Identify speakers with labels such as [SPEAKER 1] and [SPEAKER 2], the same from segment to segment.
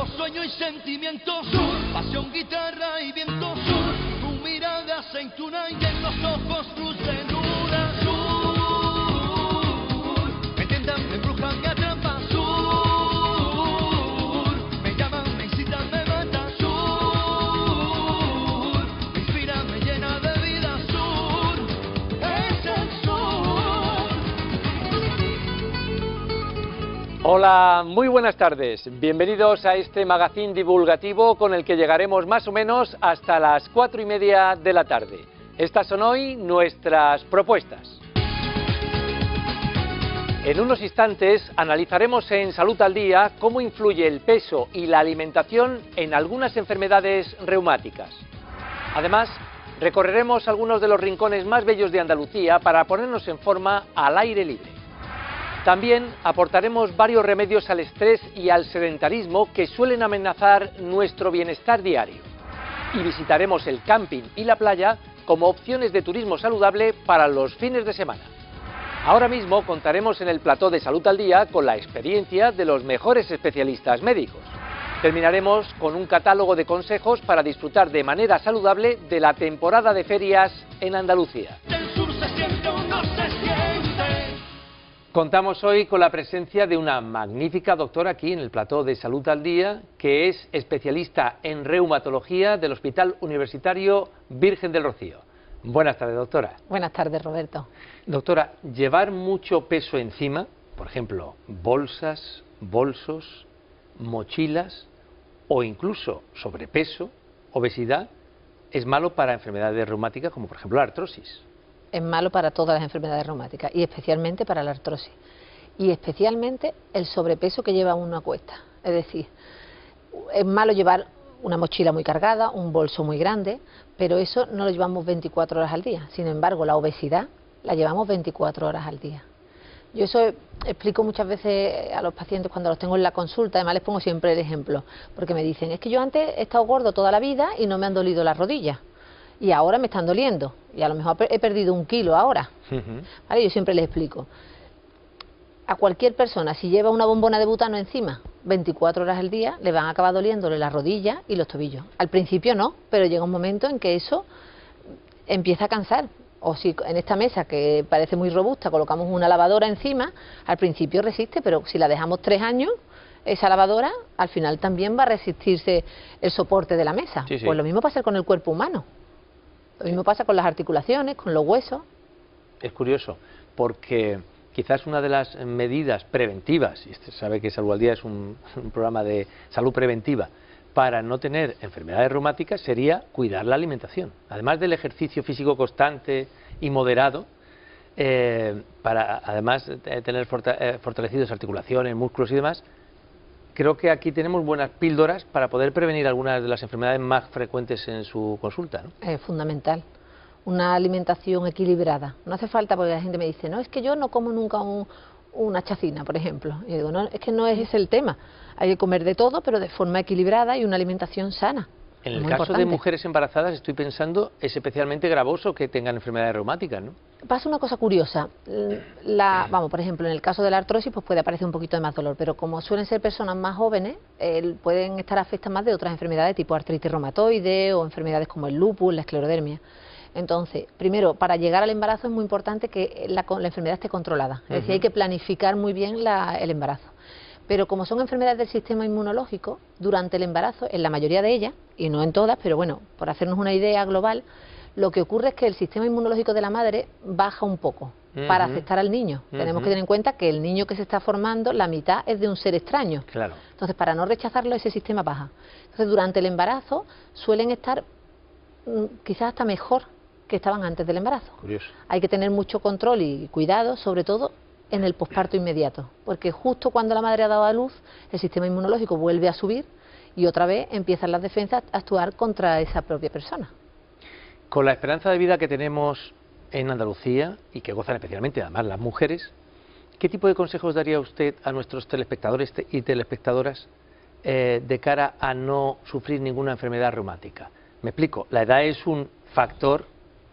[SPEAKER 1] Puro sueño y sentimiento, pasión, guitarra y viento. Tu mirada aceituna y en los ojos luz de luna. Me tientan, me embrujan, me atrapan. Me llaman, me incitan, me matan. Me inspira, me llena de vida. Es el sur.
[SPEAKER 2] Hola, muy buenas tardes. Bienvenidos a este magazín divulgativo con el que llegaremos más o menos hasta las 4:30 de la tarde. Estas son hoy nuestras propuestas. En unos instantes analizaremos en Salud al Día cómo influye el peso y la alimentación en algunas enfermedades reumáticas. Además, recorreremos algunos de los rincones más bellos de Andalucía para ponernos en forma al aire libre. También aportaremos varios remedios al estrés y al sedentarismo que suelen amenazar nuestro bienestar diario. Y visitaremos el camping y la playa como opciones de turismo saludable para los fines de semana. Ahora mismo contaremos en el plató de Salud al Día con la experiencia de los mejores especialistas médicos. Terminaremos con un catálogo de consejos para disfrutar de manera saludable de la temporada de ferias en Andalucía.
[SPEAKER 1] Del sur se siente o no se siente.
[SPEAKER 2] Contamos hoy con la presencia de una magnífica doctora aquí en el plató de Salud al Día, que es especialista en reumatología del Hospital Universitario Virgen del Rocío. Buenas tardes, doctora.
[SPEAKER 3] Buenas tardes, Roberto.
[SPEAKER 2] Doctora, llevar mucho peso encima, por ejemplo, bolsas, bolsos, mochilas o incluso sobrepeso, obesidad, es malo para enfermedades reumáticas como por ejemplo la artrosis.
[SPEAKER 3] Es malo para todas las enfermedades reumáticas y especialmente para la artrosis. Y especialmente el sobrepeso que lleva uno a cuesta. Es decir, es malo llevar una mochila muy cargada, un bolso muy grande, pero eso no lo llevamos 24 horas al día. Sin embargo, la obesidad la llevamos 24 horas al día. Yo eso explico muchas veces a los pacientes cuando los tengo en la consulta, además les pongo siempre el ejemplo, porque me dicen, es que yo antes he estado gordo toda la vida y no me han dolido las rodillas. Y ahora me están doliendo, y a lo mejor he perdido 1 kilo ahora. ¿Vale? Yo siempre les explico. A cualquier persona, si lleva una bombona de butano encima 24 horas al día, le van a acabar doliéndole las rodillas y los tobillos. Al principio no, pero llega un momento en que eso empieza a cansar. O si en esta mesa, que parece muy robusta, colocamos una lavadora encima, al principio resiste, pero si la dejamos 3 años, esa lavadora al final también va a resistirse el soporte de la mesa.
[SPEAKER 2] Sí, sí.
[SPEAKER 3] Pues lo mismo pasa con el cuerpo humano. Lo mismo pasa con las articulaciones, con los huesos.
[SPEAKER 2] Es curioso, porque quizás una de las medidas preventivas, y usted sabe que Salud al Día es un programa de salud preventiva, para no tener enfermedades reumáticas sería cuidar la alimentación. Además del ejercicio físico constante y moderado, para además tener fortalecidas articulaciones, músculos y demás, creo que aquí tenemos buenas píldoras para poder prevenir algunas de las enfermedades más frecuentes en su consulta, ¿no?
[SPEAKER 3] Es fundamental. Una alimentación equilibrada. No hace falta, porque la gente me dice, no, es que yo no como nunca una chacina, por ejemplo. Y digo, no, es que no es ese el tema. Hay que comer de todo, pero de forma equilibrada y una alimentación sana.
[SPEAKER 2] En el caso de mujeres embarazadas, estoy pensando, es especialmente gravoso que tengan enfermedades reumáticas, ¿no? Pasa
[SPEAKER 3] una cosa curiosa. Vamos, por ejemplo, en el caso de la artrosis, pues puede aparecer un poquito de más dolor, pero como suelen ser personas más jóvenes, pueden estar afectadas más de otras enfermedades tipo artritis reumatoide o enfermedades como el lupus, la esclerodermia. Entonces, primero, para llegar al embarazo es muy importante que la enfermedad esté controlada. Es decir, hay que planificar muy bien el embarazo. Pero como son enfermedades del sistema inmunológico, durante el embarazo, en la mayoría de ellas, y no en todas, pero bueno, por hacernos una idea global, lo que ocurre es que el sistema inmunológico de la madre baja un poco para aceptar al niño. Tenemos que tener en cuenta que el niño que se está formando, la mitad es de un ser extraño.
[SPEAKER 2] Claro.
[SPEAKER 3] Entonces, para no rechazarlo, ese sistema baja. Entonces, durante el embarazo suelen estar quizás hasta mejor que estaban antes del embarazo.
[SPEAKER 2] Curioso.
[SPEAKER 3] Hay que tener mucho control y cuidado, sobre todo en el posparto inmediato, porque justo cuando la madre ha dado a luz, el sistema inmunológico vuelve a subir y otra vez empiezan las defensas a actuar contra esa propia persona.
[SPEAKER 2] Con la esperanza de vida que tenemos en Andalucía y que gozan especialmente además las mujeres, ¿qué tipo de consejos daría usted a nuestros telespectadores y telespectadoras de cara a no sufrir ninguna enfermedad reumática? Me explico, la edad es un factor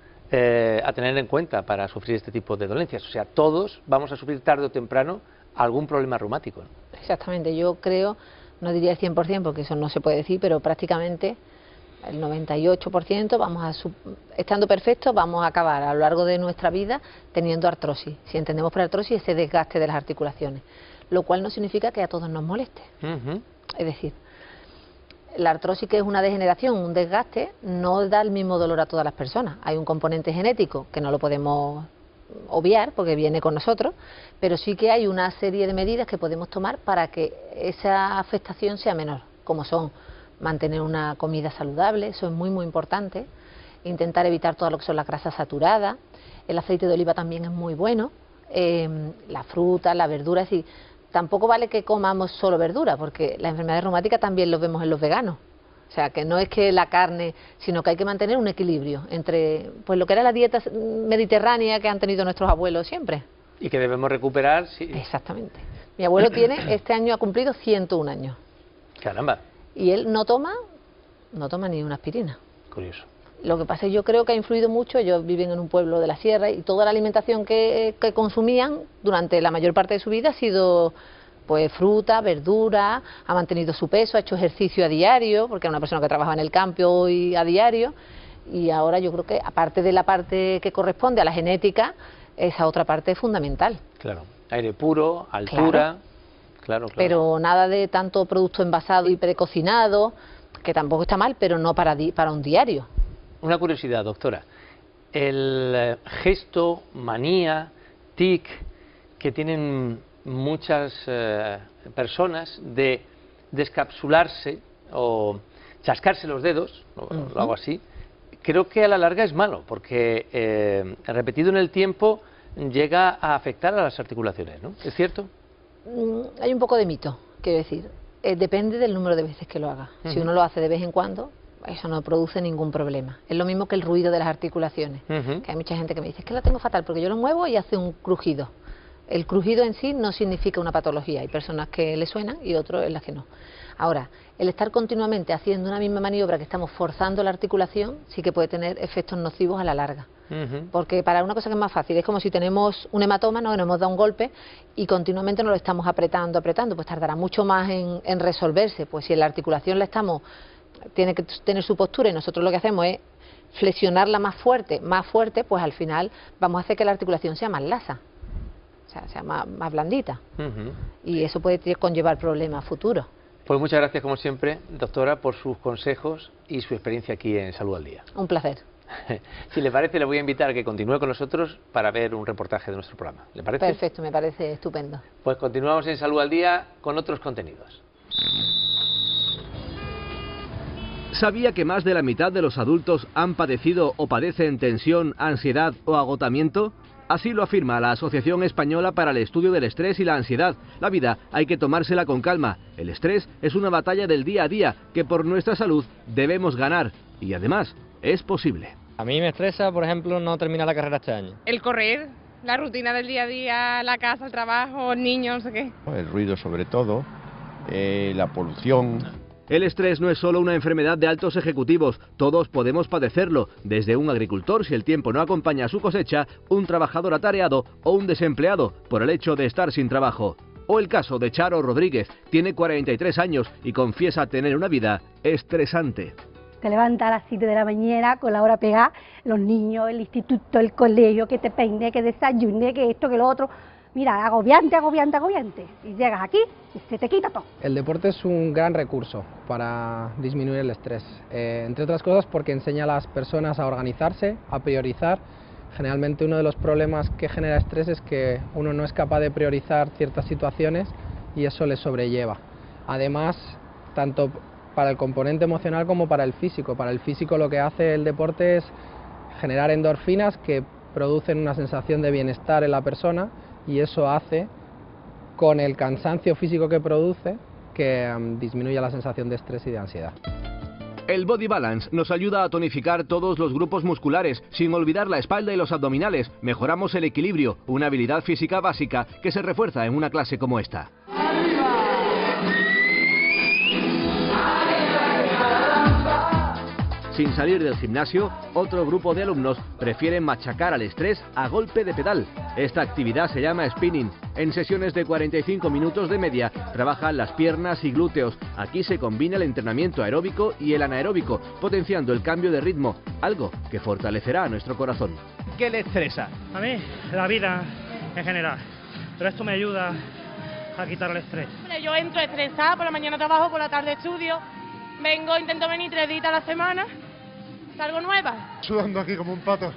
[SPEAKER 2] a tener en cuenta para sufrir este tipo de dolencias. O sea, todos vamos a sufrir tarde o temprano algún problema reumático, ¿no?
[SPEAKER 3] Exactamente, yo creo, no diría el 100% porque eso no se puede decir, pero prácticamente el 98% estando perfectos, vamos a acabar a lo largo de nuestra vida teniendo artrosis. Si entendemos por artrosis ese desgaste de las articulaciones, lo cual no significa que a todos nos moleste. Es decir, la artrosis, que es una degeneración, un desgaste, no da el mismo dolor a todas las personas. Hay un componente genético que no lo podemos obviar porque viene con nosotros, pero sí que hay una serie de medidas que podemos tomar para que esa afectación sea menor, como son mantener una comida saludable, eso es muy importante, intentar evitar todo lo que son las grasas saturadas, el aceite de oliva también es muy bueno, la fruta, la verdura, es decir, tampoco vale que comamos solo verdura, porque las enfermedades reumáticas también los vemos en los veganos. O sea, que no es que la carne, sino que hay que mantener un equilibrio entre pues lo que era la dieta mediterránea que han tenido nuestros abuelos siempre.
[SPEAKER 2] Y que debemos recuperar. Sí.
[SPEAKER 3] Exactamente. Mi abuelo este año ha cumplido 101 años.
[SPEAKER 2] Caramba.
[SPEAKER 3] Y él no toma ni una aspirina.
[SPEAKER 2] Curioso.
[SPEAKER 3] Lo que pasa es que yo creo que ha influido mucho. Ellos viven en un pueblo de la sierra y toda la alimentación que consumían durante la mayor parte de su vida ha sido pues fruta, verdura, ha mantenido su peso, ha hecho ejercicio a diario, porque era una persona que trabajaba en el campo y a diario, y ahora yo creo que aparte de la parte que corresponde a la genética, esa otra parte es fundamental.
[SPEAKER 2] Claro, aire puro, altura, claro.
[SPEAKER 3] Pero nada de tanto producto envasado y precocinado, que tampoco está mal, pero no para un diario.
[SPEAKER 2] Una curiosidad, doctora, el gesto, manía, tic, que tienen muchas personas de descapsularse o chascarse los dedos, lo hago así, creo que a la larga es malo, porque repetido en el tiempo llega a afectar a las articulaciones, ¿no? ¿Es cierto?
[SPEAKER 3] Hay un poco de mito, quiero decir, depende del número de veces que lo haga. Si uno lo hace de vez en cuando, eso no produce ningún problema. Es lo mismo que el ruido de las articulaciones, que hay mucha gente que me dice, es que la tengo fatal porque yo lo muevo y hace un crujido. El crujido en sí no significa una patología, hay personas que le suenan y otros en las que no. Ahora, el estar continuamente haciendo una misma maniobra que estamos forzando la articulación sí que puede tener efectos nocivos a la larga. Porque para una cosa que es más fácil, es como si tenemos un hematoma, ¿no? Que nos hemos dado un golpe y continuamente nos lo estamos apretando, pues tardará mucho más en resolverse. Pues si en la articulación tiene que tener su postura y nosotros lo que hacemos es flexionarla más fuerte, pues al final vamos a hacer que la articulación sea más lasa. O sea más blandita. Y eso puede conllevar problemas futuros.
[SPEAKER 2] Pues muchas gracias, como siempre, doctora, por sus consejos y su experiencia aquí en Salud al Día.
[SPEAKER 3] Un placer.
[SPEAKER 2] Si le parece, le voy a invitar a que continúe con nosotros para ver un reportaje de nuestro programa. ¿Le parece?
[SPEAKER 3] Perfecto, me parece estupendo.
[SPEAKER 2] Pues continuamos en Salud al Día con otros contenidos.
[SPEAKER 4] ¿Sabía que más de la mitad de los adultos han padecido o padecen tensión, ansiedad o agotamiento? Así lo afirma la Asociación Española para el Estudio del Estrés y la Ansiedad. La vida hay que tomársela con calma. El estrés es una batalla del día a día que por nuestra salud debemos ganar. Y además, es posible.
[SPEAKER 5] A mí me estresa, por ejemplo, no terminar la carrera este año.
[SPEAKER 6] El correr, la rutina del día a día, la casa, el trabajo, el niño, no sé qué.
[SPEAKER 7] El ruido sobre todo, la polución.
[SPEAKER 4] El estrés no es solo una enfermedad de altos ejecutivos, todos podemos padecerlo, desde un agricultor si el tiempo no acompaña a su cosecha, un trabajador atareado o un desempleado por el hecho de estar sin trabajo. O el caso de Charo Rodríguez, tiene 43 años y confiesa tener una vida estresante.
[SPEAKER 8] Te levantas a las 7 de la mañana con la hora pegada, los niños, el instituto, el colegio, que te peine, que desayune, que esto, que lo otro. Mira, agobiante. Y llegas aquí y se te quita todo.
[SPEAKER 9] El deporte es un gran recurso para disminuir el estrés, entre otras cosas porque enseña a las personas a organizarse, a priorizar. Generalmente uno de los problemas que genera estrés es que uno no es capaz de priorizar ciertas situaciones y eso le sobrelleva. Además, tanto para el componente emocional como para el físico. Para el físico lo que hace el deporte es generar endorfinas que producen una sensación de bienestar en la persona y eso hace, con el cansancio físico que produce, que disminuya la sensación de estrés y de ansiedad.
[SPEAKER 4] El Body Balance nos ayuda a tonificar todos los grupos musculares, sin olvidar la espalda y los abdominales. Mejoramos el equilibrio, una habilidad física básica que se refuerza en una clase como esta. Sin salir del gimnasio, otro grupo de alumnos prefieren machacar al estrés a golpe de pedal. Esta actividad se llama spinning. En sesiones de 45 minutos de media trabajan las piernas y glúteos. Aquí se combina el entrenamiento aeróbico y el anaeróbico, potenciando el cambio de ritmo, algo que fortalecerá a nuestro corazón.
[SPEAKER 10] ¿Qué le estresa?
[SPEAKER 11] A mí, la vida en general. Pero esto me ayuda a quitar el estrés.
[SPEAKER 6] Yo entro estresada, por la mañana trabajo, por la tarde estudio. Vengo, intento venir 3 días a la semana. Salgo nueva.
[SPEAKER 12] Sudando aquí como un pato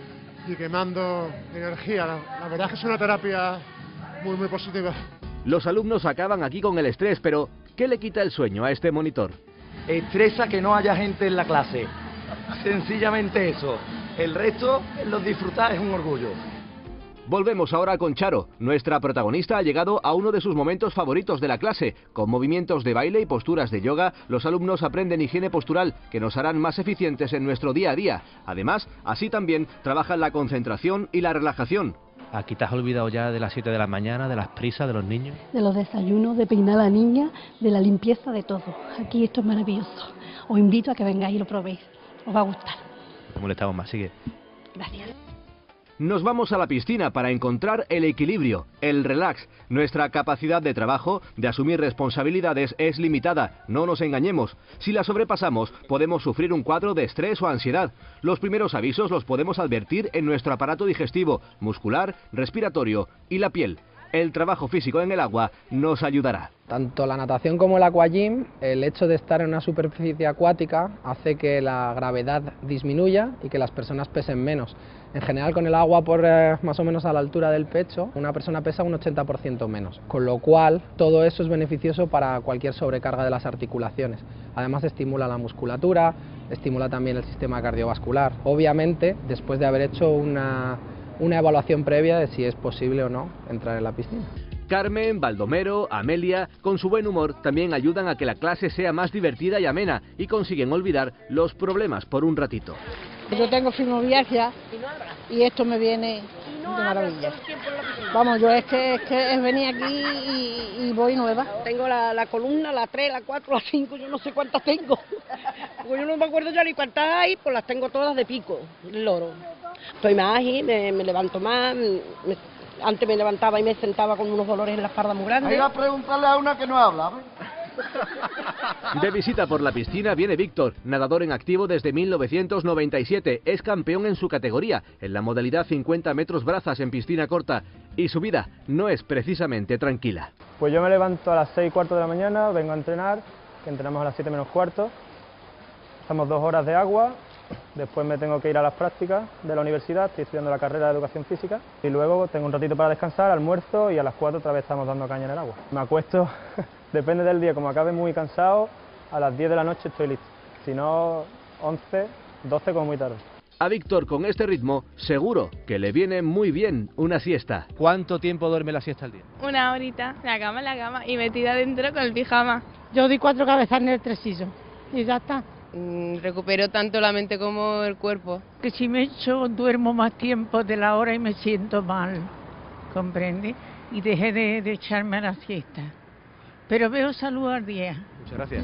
[SPEAKER 12] y quemando energía. La verdad es que es una terapia muy positiva.
[SPEAKER 4] Los alumnos acaban aquí con el estrés, pero ¿qué le quita el sueño a este monitor?
[SPEAKER 10] Estresa que no haya gente en la clase. Sencillamente eso. El resto, los disfrutar es un orgullo.
[SPEAKER 4] Volvemos ahora con Charo. Nuestra protagonista ha llegado a uno de sus momentos favoritos de la clase. Con movimientos de baile y posturas de yoga, los alumnos aprenden higiene postural que nos harán más eficientes en nuestro día a día. Además, así también trabajan la concentración y la relajación.
[SPEAKER 13] Aquí te has olvidado ya de las 7 de la mañana, de las prisas de los niños.
[SPEAKER 14] De los desayunos, de peinar a la niña, de la limpieza, de todo. Aquí esto es maravilloso. Os invito a que vengáis y lo probéis. Os va a gustar.
[SPEAKER 13] ¿Cómo le estamos más? Sigue.
[SPEAKER 14] Gracias.
[SPEAKER 4] Nos vamos a la piscina para encontrar el equilibrio, el relax. Nuestra capacidad de trabajo, de asumir responsabilidades, es limitada, no nos engañemos. Si la sobrepasamos, podemos sufrir un cuadro de estrés o ansiedad. Los primeros avisos los podemos advertir en nuestro aparato digestivo, muscular, respiratorio y la piel. El trabajo físico en el agua nos ayudará.
[SPEAKER 9] Tanto la natación como el aquagym, el hecho de estar en una superficie acuática hace que la gravedad disminuya y que las personas pesen menos. En general, con el agua por más o menos a la altura del pecho, una persona pesa un 80% menos, con lo cual todo eso es beneficioso para cualquier sobrecarga de las articulaciones. Además estimula la musculatura, estimula también el sistema cardiovascular. Obviamente, después de haber hecho una evaluación previa de si es posible o no entrar en la piscina.
[SPEAKER 4] Carmen, Baldomero, Amelia, con su buen humor, también ayudan a que la clase sea más divertida y amena y consiguen olvidar los problemas por un ratito.
[SPEAKER 15] Yo tengo fibromialgia y esto me viene de maravilla. Vamos, yo es que es venir aquí y voy nueva.
[SPEAKER 16] Tengo la columna, la 3, la 4, la 5, yo no sé cuántas tengo. Porque yo no me acuerdo ya ni cuántas hay, pues las tengo todas de pico, el loro. Estoy más ágil, me levanto más, antes me levantaba y me sentaba con unos dolores en la espalda muy grandes.
[SPEAKER 17] Hay que preguntarle a una que no habla,
[SPEAKER 4] De visita por la piscina viene Víctor, nadador en activo desde 1997, es campeón en su categoría, en la modalidad 50 metros brazas en piscina corta, y su vida no es precisamente tranquila.
[SPEAKER 18] Pues yo me levanto a las 6:15 de la mañana, vengo a entrenar, que entrenamos a las 7 menos cuarto, estamos 2 horas de agua, después me tengo que ir a las prácticas de la universidad, estoy estudiando la carrera de educación física, y luego tengo un ratito para descansar, almuerzo, y a las 4 otra vez estamos dando caña en el agua. Me acuesto, depende del día, como acabe muy cansado, a las 10 de la noche estoy listo, si no 11, 12 como muy tarde.
[SPEAKER 4] A Víctor con este ritmo seguro que le viene muy bien una siesta.
[SPEAKER 13] ¿Cuánto tiempo duerme la siesta al día?
[SPEAKER 6] 1 horita, la cama y metida dentro con el pijama.
[SPEAKER 15] Yo doy 4 cabezas en el tresillo y ya está.
[SPEAKER 19] Recupero tanto la mente como el cuerpo.
[SPEAKER 20] Que si me echo, duermo más tiempo de la hora y me siento mal, ¿comprende? Y dejé de echarme a la siesta. Pero veo salud al día.
[SPEAKER 4] Muchas gracias.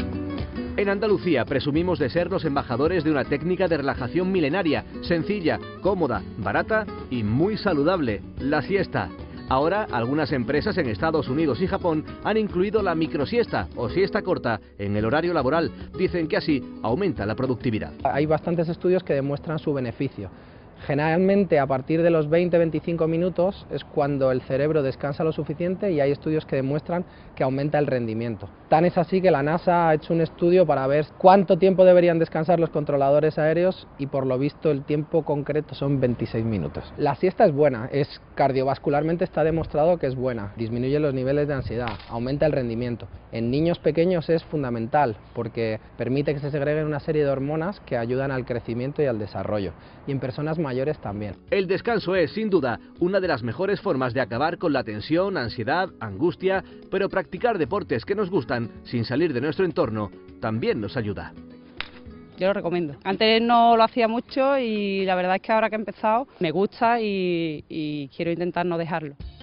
[SPEAKER 4] En Andalucía presumimos de ser los embajadores de una técnica de relajación milenaria, sencilla, cómoda, barata y muy saludable, la siesta. Ahora, algunas empresas en Estados Unidos y Japón han incluido la microsiesta o siesta corta en el horario laboral. Dicen que así aumenta la productividad.
[SPEAKER 9] Hay bastantes estudios que demuestran su beneficio. Generalmente a partir de los 20-25 minutos es cuando el cerebro descansa lo suficiente y hay estudios que demuestran que aumenta el rendimiento. Tan es así que la NASA ha hecho un estudio para ver cuánto tiempo deberían descansar los controladores aéreos y por lo visto el tiempo concreto son 26 minutos. La siesta es buena, cardiovascularmente está demostrado que es buena, disminuye los niveles de ansiedad, aumenta el rendimiento. En niños pequeños es fundamental porque permite que se segreguen una serie de hormonas que ayudan al crecimiento y al desarrollo. Y en personas mayores también.
[SPEAKER 4] El descanso es, sin duda, una de las mejores formas de acabar con la tensión, ansiedad, angustia, pero practicar deportes que nos gustan, sin salir de nuestro entorno, también nos ayuda.
[SPEAKER 21] Yo lo recomiendo. Antes no lo hacía mucho y la verdad es que ahora que he empezado me gusta y quiero intentar no dejarlo.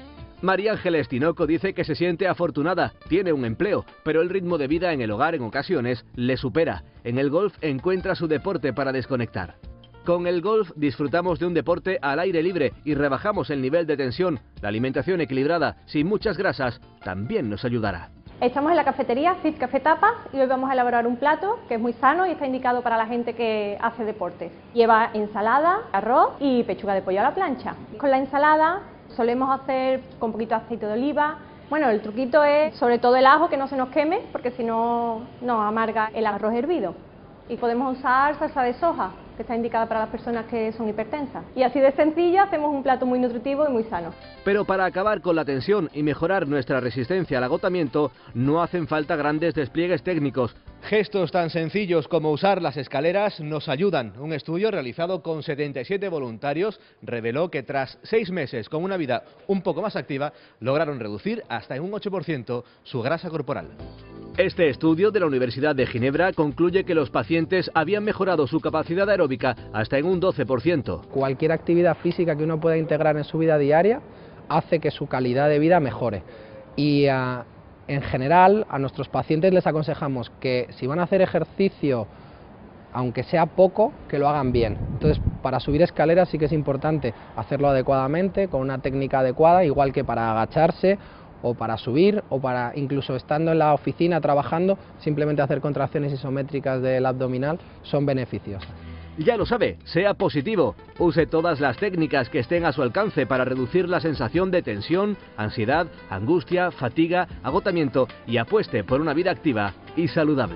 [SPEAKER 4] María Ángeles Tinoco dice que se siente afortunada, tiene un empleo, pero el ritmo de vida en el hogar en ocasiones le supera. En el golf encuentra su deporte para desconectar. Con el golf disfrutamos de un deporte al aire libre y rebajamos el nivel de tensión. La alimentación equilibrada, sin muchas grasas, también nos ayudará.
[SPEAKER 1] Estamos en la cafetería Fit Café Tapas y hoy vamos a elaborar un plato que es muy sano y está indicado para la gente que hace deporte. Lleva ensalada, arroz y pechuga de pollo a la plancha. Con la ensalada solemos hacer con un poquito de aceite de oliva. Bueno, el truquito es sobre todo el ajo, que no se nos queme, porque si no nos amarga el arroz hervido. Y podemos usar salsa de soja, que está indicada para las personas que son hipertensas. Y así de sencillo hacemos un plato muy nutritivo y muy sano.
[SPEAKER 4] Pero para acabar con la tensión y mejorar nuestra resistencia al agotamiento, no hacen falta grandes despliegues técnicos. Gestos tan sencillos como usar las escaleras nos ayudan. Un estudio realizado con 77 voluntarios reveló que tras 6 meses con una vida un poco más activa, lograron reducir hasta en un 8% su grasa corporal. Este estudio de la Universidad de Ginebra concluye que los pacientes habían mejorado su capacidad aeróbica hasta en un 12%.
[SPEAKER 9] Cualquier actividad física que uno pueda integrar en su vida diaria hace que su calidad de vida mejore. Y en general a nuestros pacientes les aconsejamos que si van a hacer ejercicio, aunque sea poco, que lo hagan bien. Entonces, para subir escaleras sí que es importante hacerlo adecuadamente, con una técnica adecuada, igual que para agacharse o para subir, o para incluso estando en la oficina trabajando, simplemente hacer contracciones isométricas del abdominal son beneficiosas.
[SPEAKER 4] Ya lo sabe, sea positivo, use todas las técnicas que estén a su alcance para reducir la sensación de tensión, ansiedad, angustia, fatiga, agotamiento y apueste por una vida activa y saludable.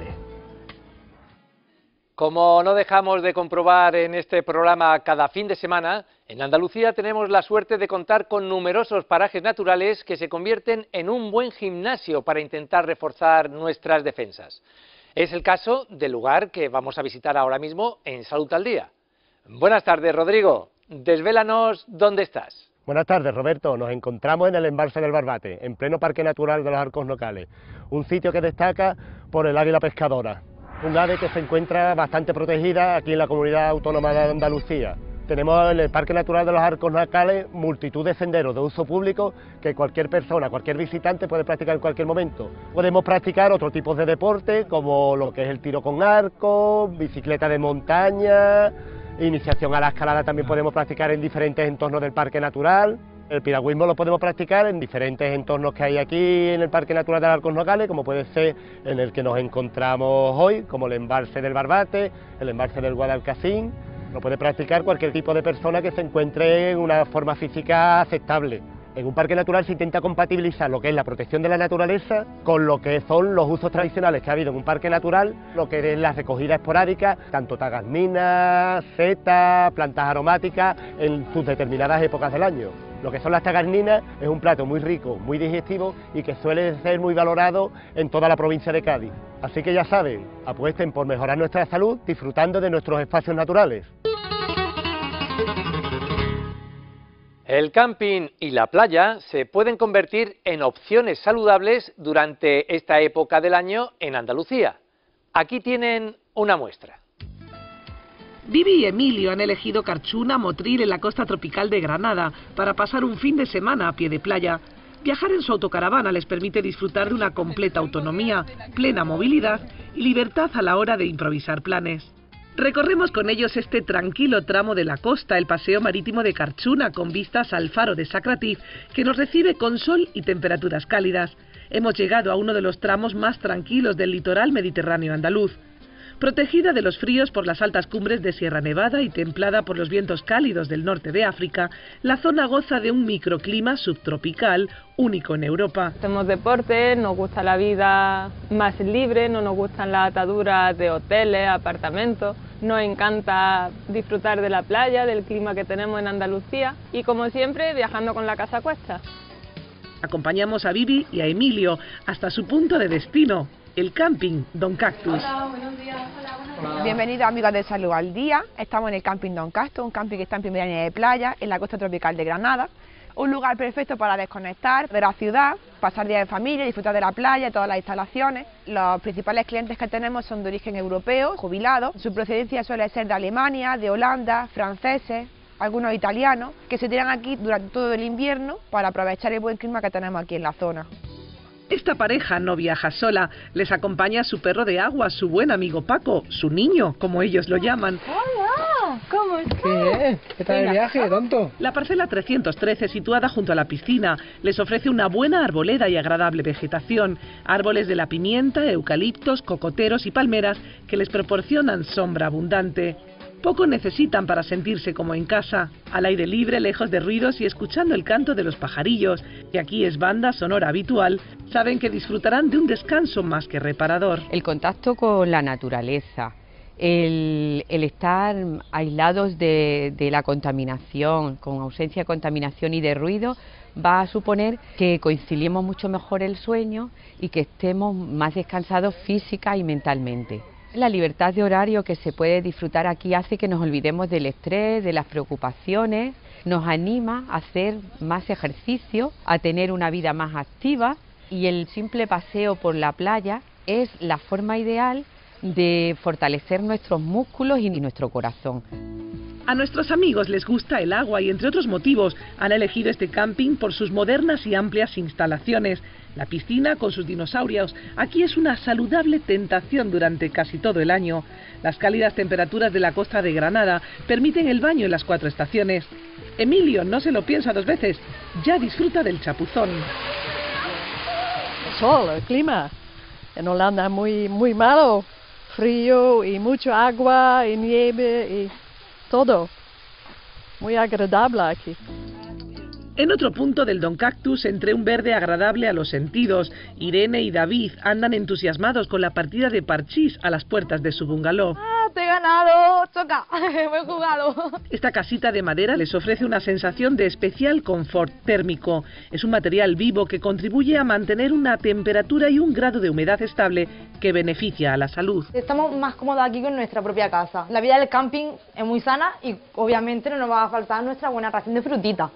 [SPEAKER 2] Como no dejamos de comprobar en este programa cada fin de semana, en Andalucía tenemos la suerte de contar con numerosos parajes naturales que se convierten en un buen gimnasio para intentar reforzar nuestras defensas. Es el caso del lugar que vamos a visitar ahora mismo en Salud al Día. Buenas tardes, Rodrigo. Desvélanos dónde estás.
[SPEAKER 22] Buenas tardes, Roberto. Nos encontramos en el embalse del Barbate, en pleno Parque Natural de los Arcos Nocales, un sitio que destaca por el águila pescadora, un ave que se encuentra bastante protegida aquí en la Comunidad Autónoma de Andalucía. Tenemos en el Parque Natural de los Arcos Nocales multitud de senderos de uso público que cualquier persona, cualquier visitante puede practicar en cualquier momento. Podemos practicar otros tipos de deporte como lo que es el tiro con arco, bicicleta de montaña, iniciación a la escalada también podemos practicar en diferentes entornos del Parque Natural. El piragüismo lo podemos practicar en diferentes entornos que hay aquí en el Parque Natural de los Arcos Nocales, como puede ser en el que nos encontramos hoy, como el embalse del Barbate, el embalse del Guadalcacín. Lo puede practicar cualquier tipo de persona que se encuentre en una forma física aceptable. En un parque natural se intenta compatibilizar lo que es la protección de la naturaleza con lo que son los usos tradicionales que ha habido en un parque natural, lo que es la recogida esporádica, tanto tagasminas, setas, plantas aromáticas en sus determinadas épocas del año. Lo que son las tagasminas es un plato muy rico, muy digestivo y que suele ser muy valorado en toda la provincia de Cádiz. Así que ya saben, apuesten por mejorar nuestra salud disfrutando de nuestros espacios naturales.
[SPEAKER 2] El camping y la playa se pueden convertir en opciones saludables durante esta época del año en Andalucía. Aquí tienen una muestra.
[SPEAKER 23] Vivi y Emilio han elegido Carchuna, Motril, en la costa tropical de Granada, para pasar un fin de semana a pie de playa. Viajar en su autocaravana les permite disfrutar de una completa autonomía, plena movilidad y libertad a la hora de improvisar planes. Recorremos con ellos este tranquilo tramo de la costa, el paseo marítimo de Carchuna, con vistas al faro de Sacratíz, que nos recibe con sol y temperaturas cálidas. Hemos llegado a uno de los tramos más tranquilos del litoral mediterráneo andaluz. Protegida de los fríos por las altas cumbres de Sierra Nevada y templada por los vientos cálidos del norte de África, la zona goza de un microclima subtropical único en Europa.
[SPEAKER 24] Hacemos deporte, nos gusta la vida más libre, no nos gustan las ataduras de hoteles, apartamentos. Nos encanta disfrutar de la playa, del clima que tenemos en Andalucía y, como siempre, viajando con la casa a cuestas.
[SPEAKER 23] Acompañamos a Vivi y a Emilio hasta su punto de destino, el camping Don Cactus.
[SPEAKER 25] Hola, buenos días. Hola. Bienvenidos, amigos de Salud al Día. Estamos en el camping Don Cactus, un camping que está en primera línea de playa, en la costa tropical de Granada. Un lugar perfecto para desconectar de la ciudad, pasar días en familia, disfrutar de la playa, todas las instalaciones. Los principales clientes que tenemos son de origen europeo, jubilados. Su procedencia suele ser de Alemania, de Holanda, franceses, algunos italianos, que se tiran aquí durante todo el invierno para aprovechar el buen clima que tenemos aquí en la zona.
[SPEAKER 23] Esta pareja no viaja sola, les acompaña su perro de agua, su buen amigo Paco, su niño, como ellos lo llaman.
[SPEAKER 1] ¡Hola! ¿Cómo estás?
[SPEAKER 9] ¿Qué tal el viaje, tonto?
[SPEAKER 23] La parcela 313, situada junto a la piscina, les ofrece una buena arboleda y agradable vegetación, árboles de la pimienta, eucaliptos, cocoteros y palmeras que les proporcionan sombra abundante. Poco necesitan para sentirse como en casa, al aire libre, lejos de ruidos y escuchando el canto de los pajarillos, que aquí es banda sonora habitual, saben que disfrutarán de un descanso más que reparador.
[SPEAKER 3] El contacto con la naturaleza, el estar aislados de la contaminación, con ausencia de contaminación y de ruido, va a suponer que conciliemos mucho mejor el sueño y que estemos más descansados física y mentalmente. La libertad de horario que se puede disfrutar aquí hace que nos olvidemos del estrés, de las preocupaciones, nos anima a hacer más ejercicio, a tener una vida más activa, y el simple paseo por la playa es la forma ideal de fortalecer nuestros músculos y nuestro corazón.
[SPEAKER 23] A nuestros amigos les gusta el agua y, entre otros motivos, han elegido este camping por sus modernas y amplias instalaciones. La piscina con sus dinosaurios aquí es una saludable tentación durante casi todo el año. Las cálidas temperaturas de la costa de Granada permiten el baño en las 4 estaciones. Emilio no se lo piensa 2 veces, ya disfruta del chapuzón.
[SPEAKER 5] El sol, el clima. En Holanda es muy malo, frío y mucha agua y nieve y todo. Muy agradable aquí.
[SPEAKER 23] En otro punto del Don Cactus, entre un verde agradable a los sentidos, Irene y David andan entusiasmados con la partida de parchís a las puertas de su bungalow.
[SPEAKER 1] ¡Ah, te he ganado! ¡Choca! ¡Me he jugado!
[SPEAKER 23] Esta casita de madera les ofrece una sensación de especial confort térmico. Es un material vivo que contribuye a mantener una temperatura y un grado de humedad estable que beneficia a la salud.
[SPEAKER 7] Estamos más cómodos aquí que en nuestra propia casa. La vida del camping es muy sana y obviamente no nos va a faltar nuestra buena ración de frutita.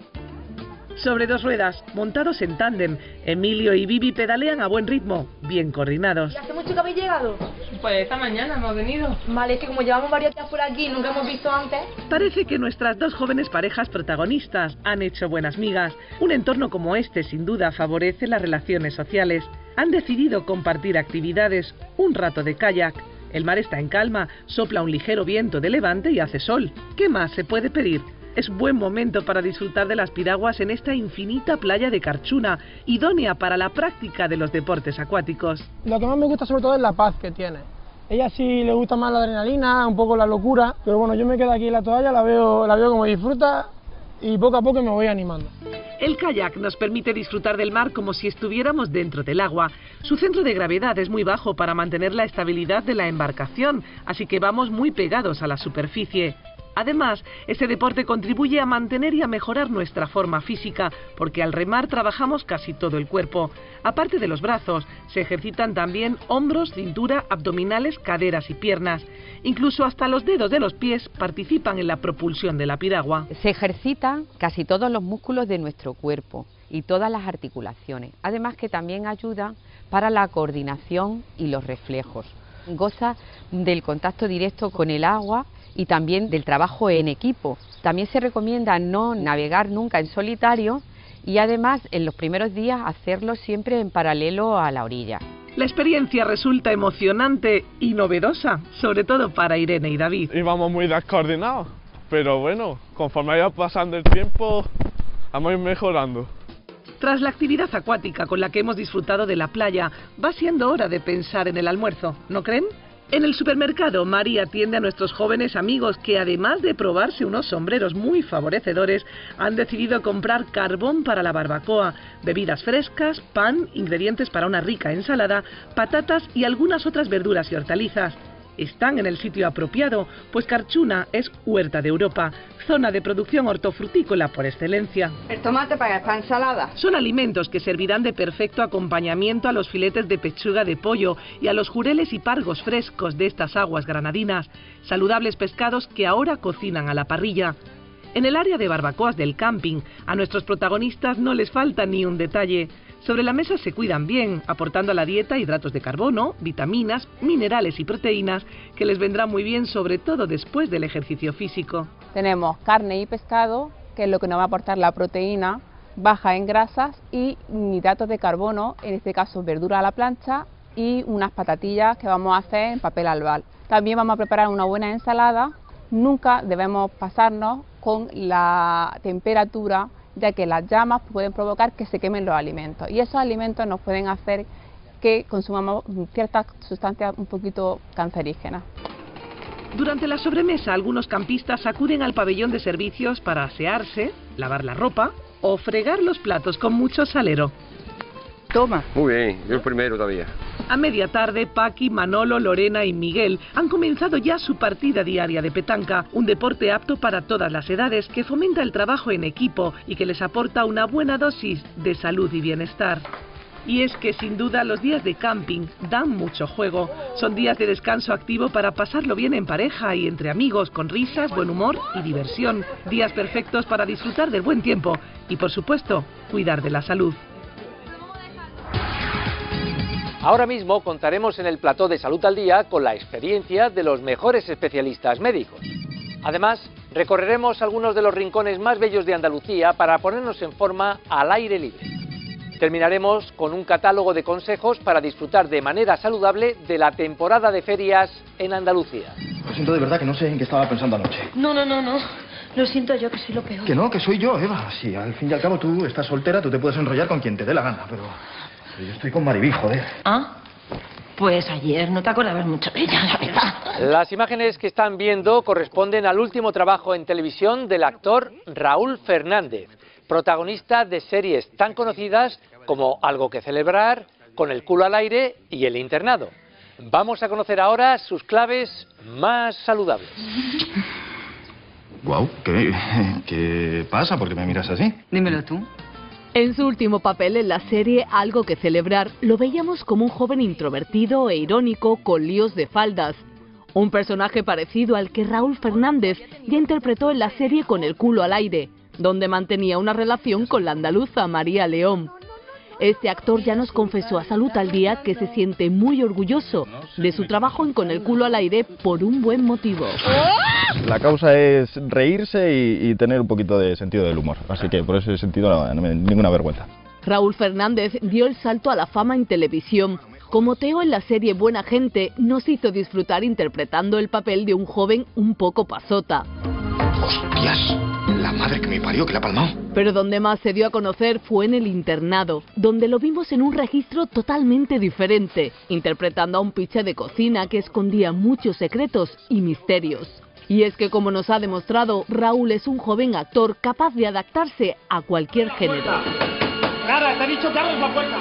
[SPEAKER 23] Sobre 2 ruedas, montados en tándem, Emilio y Vivi pedalean a buen ritmo, bien coordinados.
[SPEAKER 7] ¿Y hace mucho que habéis llegado?
[SPEAKER 24] Pues esta mañana hemos venido.
[SPEAKER 7] Vale, es que como llevamos varios días por aquí y nunca hemos visto antes.
[SPEAKER 23] Parece que nuestras 2 jóvenes parejas protagonistas han hecho buenas migas. Un entorno como este sin duda favorece las relaciones sociales. Han decidido compartir actividades, un rato de kayak. El mar está en calma, sopla un ligero viento de levante y hace sol. ¿Qué más se puede pedir? Es buen momento para disfrutar de las piraguas en esta infinita playa de Carchuna, idónea para la práctica de los deportes acuáticos.
[SPEAKER 8] Lo que más me gusta sobre todo es la paz que tiene. Ella sí le gusta más la adrenalina, un poco la locura, pero bueno, yo me quedo aquí en la toalla, la veo como disfruta y poco a poco me voy animando.
[SPEAKER 23] El kayak nos permite disfrutar del mar como si estuviéramos dentro del agua. Su centro de gravedad es muy bajo para mantener la estabilidad de la embarcación, así que vamos muy pegados a la superficie. Además, este deporte contribuye a mantener y a mejorar nuestra forma física, porque al remar trabajamos casi todo el cuerpo. Aparte de los brazos, se ejercitan también hombros, cintura, abdominales, caderas y piernas. Incluso hasta los dedos de los pies participan en la propulsión de la piragua.
[SPEAKER 3] Se ejercitan casi todos los músculos de nuestro cuerpo y todas las articulaciones. Además que también ayuda para la coordinación y los reflejos. Goza del contacto directo con el agua y también del trabajo en equipo. También se recomienda no navegar nunca en solitario y además en los primeros días hacerlo siempre en paralelo a la orilla.
[SPEAKER 23] La experiencia resulta emocionante y novedosa, sobre todo para Irene y David.
[SPEAKER 11] Íbamos muy descoordinados, pero bueno, conforme iba pasando el tiempo, vamos a ir mejorando.
[SPEAKER 23] Tras la actividad acuática con la que hemos disfrutado de la playa, va siendo hora de pensar en el almuerzo, ¿no creen? En el supermercado, María atiende a nuestros jóvenes amigos que, además de probarse unos sombreros muy favorecedores, han decidido comprar carbón para la barbacoa, bebidas frescas, pan, ingredientes para una rica ensalada, patatas y algunas otras verduras y hortalizas. Están en el sitio apropiado, pues Carchuna es Huerta de Europa, zona de producción hortofrutícola por excelencia.
[SPEAKER 7] El tomate para esta ensalada.
[SPEAKER 23] Son alimentos que servirán de perfecto acompañamiento a los filetes de pechuga de pollo y a los jureles y pargos frescos de estas aguas granadinas, saludables pescados que ahora cocinan a la parrilla. En el área de barbacoas del camping, a nuestros protagonistas no les falta ni un detalle. Sobre la mesa se cuidan bien, aportando a la dieta hidratos de carbono, vitaminas, minerales y proteínas que les vendrán muy bien sobre todo después del ejercicio físico.
[SPEAKER 21] Tenemos carne y pescado, que es lo que nos va a aportar la proteína, baja en grasas y hidratos de carbono, en este caso verdura a la plancha y unas patatillas que vamos a hacer en papel albal. También vamos a preparar una buena ensalada. Nunca debemos pasarnos con la temperatura, ya que las llamas pueden provocar que se quemen los alimentos y esos alimentos nos pueden hacer que consumamos ciertas sustancias un poquito cancerígenas.
[SPEAKER 23] Durante la sobremesa, algunos campistas acuden al pabellón de servicios para asearse, lavar la ropa o fregar los platos con mucho salero.
[SPEAKER 10] Toma. Muy bien, yo el primero todavía.
[SPEAKER 23] A media tarde, Paqui, Manolo, Lorena y Miguel han comenzado ya su partida diaria de petanca, un deporte apto para todas las edades que fomenta el trabajo en equipo y que les aporta una buena dosis de salud y bienestar. Y es que sin duda los días de camping dan mucho juego. Son días de descanso activo para pasarlo bien en pareja y entre amigos, con risas, buen humor y diversión. Días perfectos para disfrutar del buen tiempo y, por supuesto, cuidar de la salud.
[SPEAKER 2] Ahora mismo contaremos en el plató de Salud al Día con la experiencia de los mejores especialistas médicos. Además, recorreremos algunos de los rincones más bellos de Andalucía para ponernos en forma al aire libre. Terminaremos con un catálogo de consejos para disfrutar de manera saludable de la temporada de ferias en Andalucía.
[SPEAKER 12] Lo siento de verdad, que no sé en qué estaba pensando anoche.
[SPEAKER 14] No. Lo siento yo, que soy lo peor.
[SPEAKER 12] Que no, que soy yo, Eva. Si al fin y al cabo tú estás soltera, tú te puedes enrollar con quien te dé la gana, pero yo estoy con Maribí, joder.
[SPEAKER 14] ¿Ah? Pues ayer no te acordabas mucho de ella, la verdad.
[SPEAKER 2] Las imágenes que están viendo corresponden al último trabajo en televisión del actor Raúl Fernández, protagonista de series tan conocidas como Algo que celebrar, Con el culo al aire y El internado. Vamos a conocer ahora sus claves más saludables.
[SPEAKER 12] Guau, ¿qué pasa? ¿Por qué me miras así?
[SPEAKER 14] Dímelo tú.
[SPEAKER 16] En su último papel en la serie Algo que celebrar, lo veíamos como un joven introvertido e irónico con líos de faldas. Un personaje parecido al que Raúl Fernández ya interpretó en la serie Con el culo al aire, donde mantenía una relación con la andaluza María León. Este actor ya nos confesó a Salud al Día que se siente muy orgulloso de su trabajo en Con el culo al aire por un buen motivo.
[SPEAKER 12] La causa es reírse y tener un poquito de sentido del humor, así que por ese sentido no me da ninguna vergüenza.
[SPEAKER 16] Raúl Fernández dio el salto a la fama en televisión. Como Teo en la serie Buena Gente, nos hizo disfrutar interpretando el papel de un joven un poco pasota.
[SPEAKER 12] ¡Hostias! La madre que me parió, que la ha palmado.
[SPEAKER 16] Pero donde más se dio a conocer fue en El internado, donde lo vimos en un registro totalmente diferente, interpretando a un piche de cocina que escondía muchos secretos y misterios. Y es que, como nos ha demostrado, Raúl es un joven actor capaz de adaptarse a cualquier género.
[SPEAKER 12] ¡Cara, te he dicho que abres la puerta!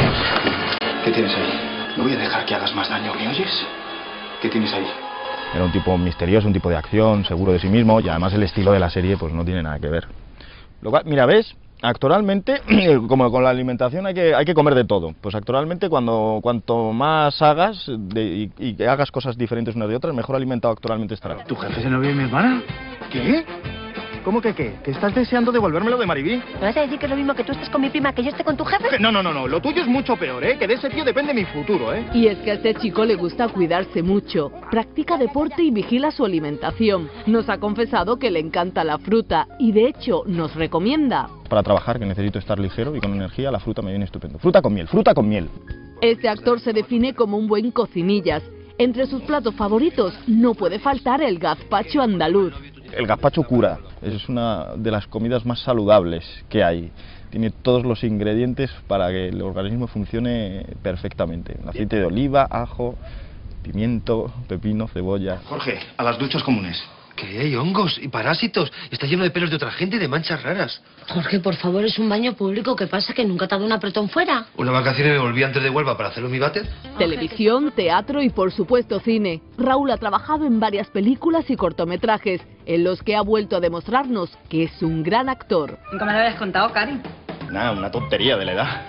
[SPEAKER 12] ¿Qué tienes ahí? No voy a dejar que hagas más daño, ¿me oyes? ¿Qué tienes ahí? Era un tipo misterioso, un tipo de acción, seguro de sí mismo, y además el estilo de la serie pues no tiene nada que ver. Lo cual, mira, ¿ves? Actoralmente, como con la alimentación hay que comer de todo. Pues actoralmente cuanto más hagas y que hagas cosas diferentes unas de otras, mejor alimentado actoralmente estarás. ¿Tu jefe se novia de mi hermana? ¿Qué? ¿Cómo que qué? ¿Que estás deseando devolvérmelo de Maribí?
[SPEAKER 14] ¿Me vas a decir que es lo mismo que tú estés con mi prima que yo esté con tu jefe?
[SPEAKER 12] No, lo tuyo es mucho peor, ¿eh? Que de ese tío depende mi futuro, ¿eh?
[SPEAKER 16] Y es que a este chico le gusta cuidarse mucho, practica deporte y vigila su alimentación. Nos ha confesado que le encanta la fruta y de hecho nos recomienda.
[SPEAKER 12] Para trabajar, que necesito estar ligero y con energía, la fruta me viene estupendo. Fruta con miel, fruta con miel.
[SPEAKER 16] Este actor se define como un buen cocinillas. Entre sus platos favoritos no puede faltar el gazpacho andaluz.
[SPEAKER 12] El gazpacho cura, es una de las comidas más saludables que hay. Tiene todos los ingredientes para que el organismo funcione perfectamente. Aceite de oliva, ajo, pimiento, pepino, cebolla.
[SPEAKER 17] Jorge, a las duchas comunes. Que hay hongos y parásitos. Está lleno de pelos de otra gente y de manchas raras.
[SPEAKER 14] Jorge, por favor, es un baño público. ¿Qué pasa? ¿Que nunca te ha dado un apretón fuera?
[SPEAKER 17] Una vacaciones me volví antes de Huelva para hacerlo en mi váter.
[SPEAKER 16] Televisión, teatro y por supuesto cine. Raúl ha trabajado en varias películas y cortometrajes, en los que ha vuelto a demostrarnos que es un gran actor.
[SPEAKER 14] Nunca me lo habías contado, Cari.
[SPEAKER 12] Nada, una tontería de la edad.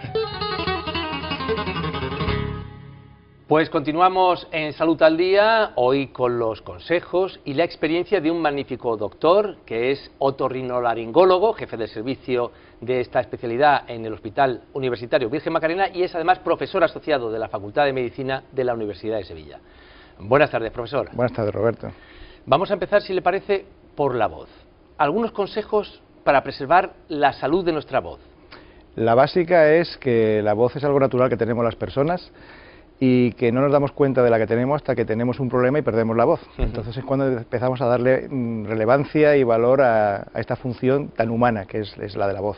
[SPEAKER 2] Pues continuamos en Salud al Día, hoy con los consejos y la experiencia de un magnífico doctor que es otorrinolaringólogo, jefe del servicio de esta especialidad en el Hospital Universitario Virgen Macarena y es además profesor asociado de la Facultad de Medicina de la Universidad de Sevilla. Buenas tardes, profesor.
[SPEAKER 26] Buenas tardes, Roberto.
[SPEAKER 2] Vamos a empezar, si le parece, por la voz. Algunos consejos para preservar la salud de nuestra voz.
[SPEAKER 12] La básica es que la voz es algo natural que tenemos las personas y que no nos damos cuenta de la que tenemos hasta que tenemos un problema y perdemos la voz. Entonces es cuando empezamos a darle relevancia y valor a esta función tan humana que es la de la voz.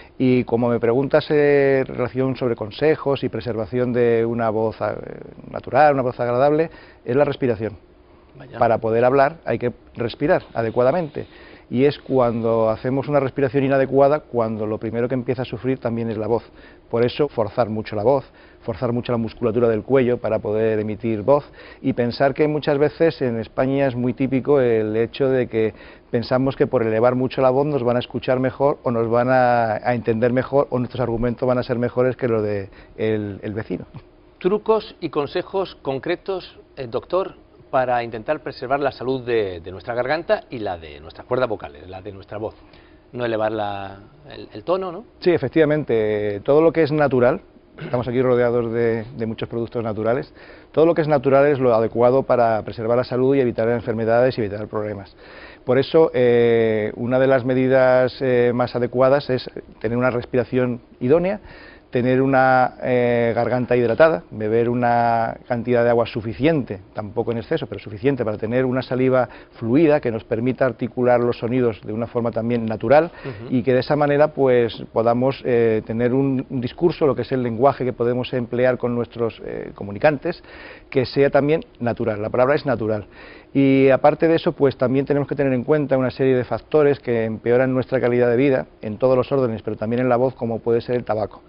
[SPEAKER 12] Y como me preguntas en relación sobre consejos y preservación de una voz natural, una voz agradable, es la respiración. Vaya. Para poder hablar hay que respirar adecuadamente. Y es cuando hacemos una respiración inadecuada cuando lo primero que empieza a sufrir también es la voz. Por eso forzar mucho la voz, forzar mucho la musculatura del cuello para poder emitir voz y pensar que muchas veces en España es muy típico el hecho de que pensamos que por elevar mucho la voz nos van a escuchar mejor o nos van a entender mejor o nuestros argumentos van a ser mejores que los del vecino.
[SPEAKER 2] Trucos y consejos concretos, doctor, para intentar preservar la salud de nuestra garganta y la de nuestras cuerdas vocales, la de nuestra voz. No elevar el tono, ¿no?
[SPEAKER 12] Sí, efectivamente, todo lo que es natural, estamos aquí rodeados de muchos productos naturales, todo lo que es natural es lo adecuado para preservar la salud y evitar enfermedades y evitar problemas. Por eso, una de las medidas más adecuadas es tener una respiración idónea, tener una garganta hidratada, beber una cantidad de agua suficiente, tampoco en exceso, pero suficiente para tener una saliva fluida que nos permita articular los sonidos de una forma también natural y que de esa manera pues podamos tener un discurso, lo que es el lenguaje que podemos emplear con nuestros comunicantes, que sea también natural, la palabra es natural. Y aparte de eso, pues también tenemos que tener en cuenta una serie de factores que empeoran nuestra calidad de vida en todos los órdenes, pero también en la voz, como puede ser el tabaco.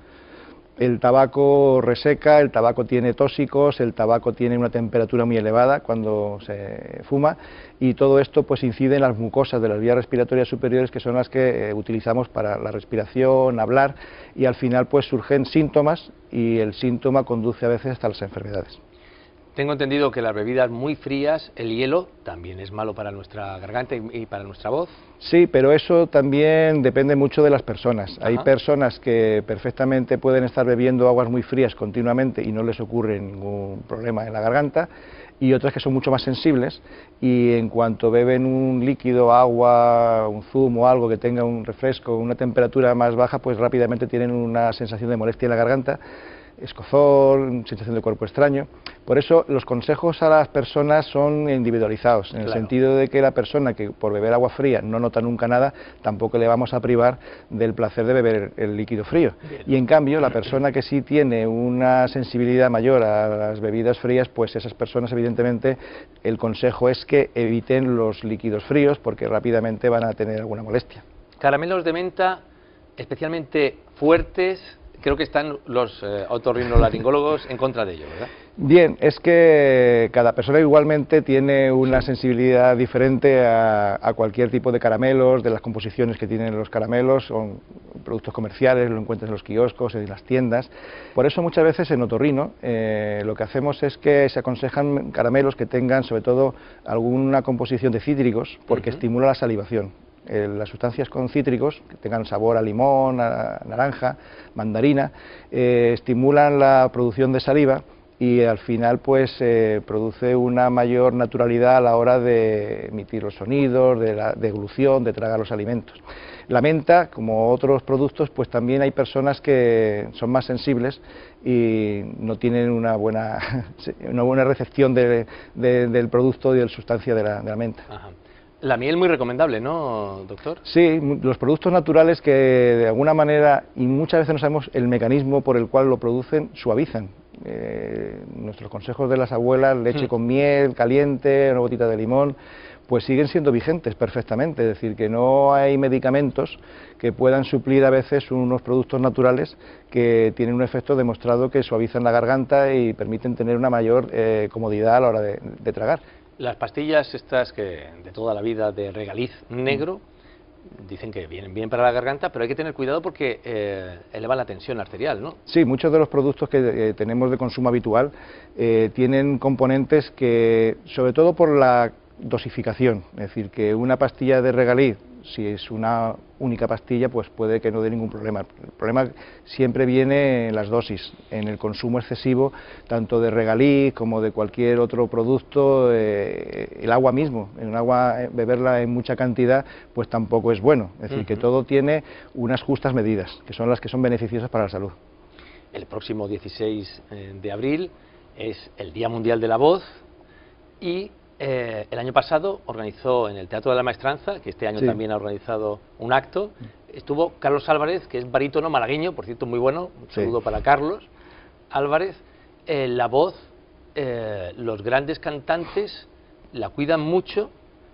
[SPEAKER 12] El tabaco reseca, el tabaco tiene tóxicos, el tabaco tiene una temperatura muy elevada cuando se fuma y todo esto pues incide en las mucosas de las vías respiratorias superiores que son las que utilizamos para la respiración, hablar y al final pues surgen síntomas y el síntoma conduce a veces hasta las enfermedades.
[SPEAKER 2] Tengo entendido que las bebidas muy frías, el hielo, también es malo para nuestra garganta y para nuestra voz.
[SPEAKER 12] Sí, pero eso también depende mucho de las personas. Ajá. Hay personas que perfectamente pueden estar bebiendo aguas muy frías continuamente y no les ocurre ningún problema en la garganta, y otras que son mucho más sensibles y en cuanto beben un líquido, agua, un zumo, algo que tenga un refresco, una temperatura más baja, pues rápidamente tienen una sensación de molestia en la garganta, escozor, sensación de cuerpo extraño. Por eso los consejos a las personas son individualizados, en el sentido de que la persona que por beber agua fría no nota nunca nada, tampoco le vamos a privar del placer de beber el líquido frío. Bien. Y en cambio la persona que sí tiene una sensibilidad mayor a las bebidas frías, pues esas personas evidentemente el consejo es que eviten los líquidos fríos porque rápidamente van a tener alguna molestia.
[SPEAKER 2] Caramelos de menta especialmente fuertes. Creo que están los otorrinolaringólogos en contra de ello, ¿verdad?
[SPEAKER 12] Bien, es que cada persona igualmente tiene una sensibilidad diferente a cualquier tipo de caramelos, de las composiciones que tienen los caramelos, son productos comerciales, lo encuentras en los kioscos, en las tiendas. Por eso muchas veces en otorrino lo que hacemos es que se aconsejan caramelos que tengan sobre todo alguna composición de cítricos, porque estimula la salivación. Las sustancias con cítricos, que tengan sabor a limón, a naranja, mandarina, estimulan la producción de saliva y al final pues produce una mayor naturalidad a la hora de emitir los sonidos, de la deglución, de tragar los alimentos. La menta, como otros productos, pues también hay personas que son más sensibles y no tienen una buena recepción del producto y de la sustancia de la menta.
[SPEAKER 2] Ajá. La miel muy recomendable, ¿no, doctor?
[SPEAKER 12] Sí, los productos naturales que de alguna manera, y muchas veces no sabemos el mecanismo por el cual lo producen, suavizan. Nuestros consejos de las abuelas, leche con miel, caliente, una gotita de limón, pues siguen siendo vigentes perfectamente, es decir, que no hay medicamentos que puedan suplir a veces unos productos naturales que tienen un efecto demostrado que suavizan la garganta y permiten tener una mayor comodidad a la hora de tragar.
[SPEAKER 2] Las pastillas estas que de toda la vida de regaliz negro dicen que vienen bien para la garganta, pero hay que tener cuidado porque elevan la tensión arterial, ¿no?
[SPEAKER 12] Sí, muchos de los productos que tenemos de consumo habitual tienen componentes que, sobre todo por la dosificación, es decir, que una pastilla de regaliz, si es una
[SPEAKER 6] única pastilla pues puede que no dé ningún problema. El problema siempre viene en las dosis, en el consumo excesivo, tanto de regaliz como de cualquier otro producto, el agua mismo, en un agua beberla en mucha cantidad pues tampoco es bueno, es decir, que todo tiene unas justas medidas, que son las que son beneficiosas para la salud.
[SPEAKER 2] El próximo 16 de abril es el Día Mundial de la Voz y el año pasado organizó en el Teatro de la Maestranza, que este año también ha organizado un acto, estuvo Carlos Álvarez, que es barítono malagueño, por cierto muy bueno, un saludo para Carlos Álvarez. La voz, los grandes cantantes la cuidan mucho